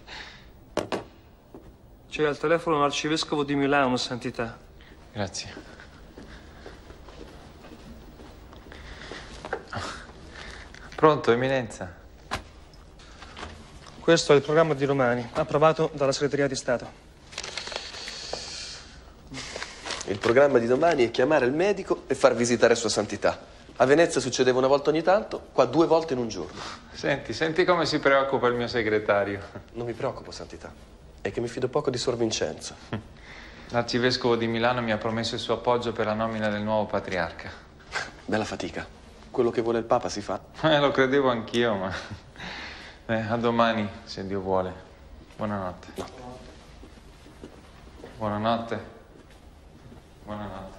C'è al telefono l'arcivescovo di Milano, Santità. Grazie. Pronto, Eminenza? Questo è il programma di domani, approvato dalla Segreteria di Stato. Il programma di domani è chiamare il medico e far visitare Sua Santità. A Venezia succedeva una volta ogni tanto, qua 2 volte in un giorno. Senti come si preoccupa il mio segretario. Non mi preoccupo, Santità. È che mi fido poco di Sor Vincenzo. L'arcivescovo di Milano mi ha promesso il suo appoggio per la nomina del nuovo patriarca. Bella fatica. Quello che vuole il Papa si fa. Lo credevo anch'io, ma... a domani, se Dio vuole. Buonanotte. No. Buonanotte. Buonanotte.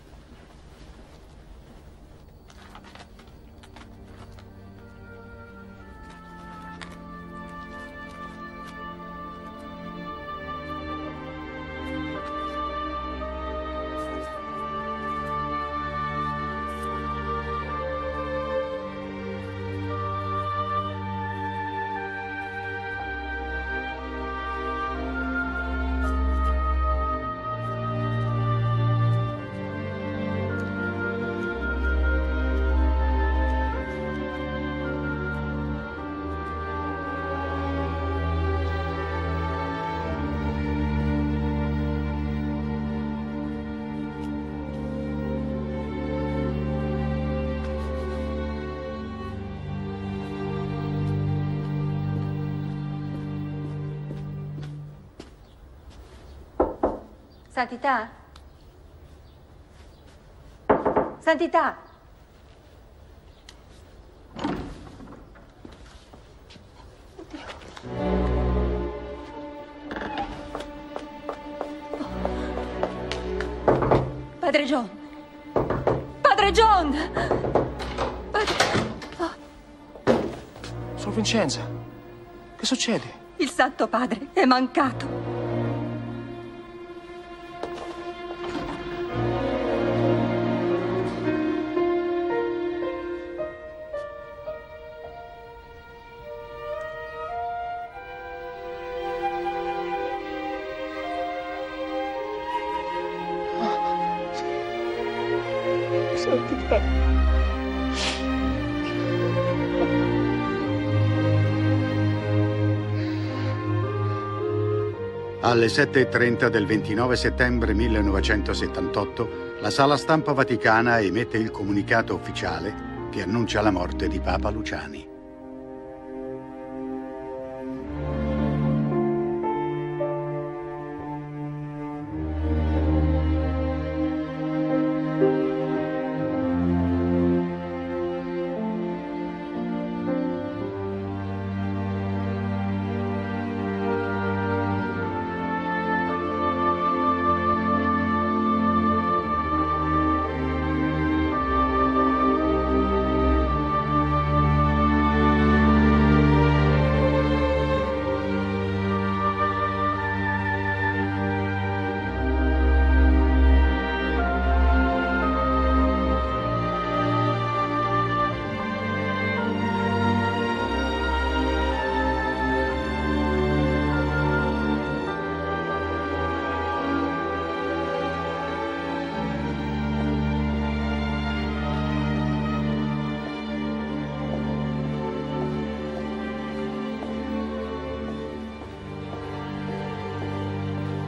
Santità? Santità? Padre John! Padre John! Sor Vincenza, che succede? Il Santo Padre è mancato. Alle 7:30 del 29 settembre 1978, la Sala Stampa Vaticana emette il comunicato ufficiale che annuncia la morte di Papa Luciani.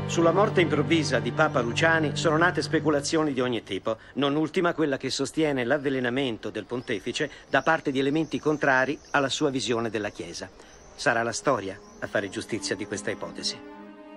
Sulla morte improvvisa di Papa Luciani sono nate speculazioni di ogni tipo, non ultima quella che sostiene l'avvelenamento del pontefice da parte di elementi contrari alla sua visione della Chiesa. Sarà la storia a fare giustizia di questa ipotesi.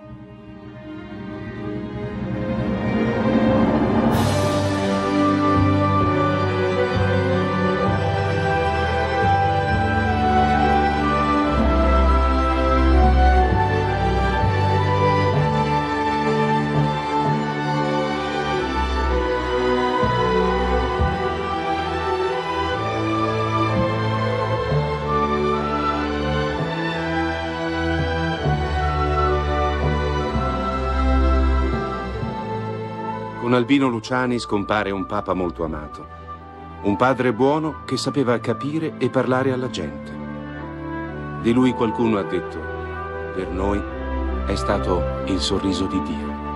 Con Albino Luciani scompare un papa molto amato, un padre buono che sapeva capire e parlare alla gente. Di lui qualcuno ha detto: per noi è stato il sorriso di Dio.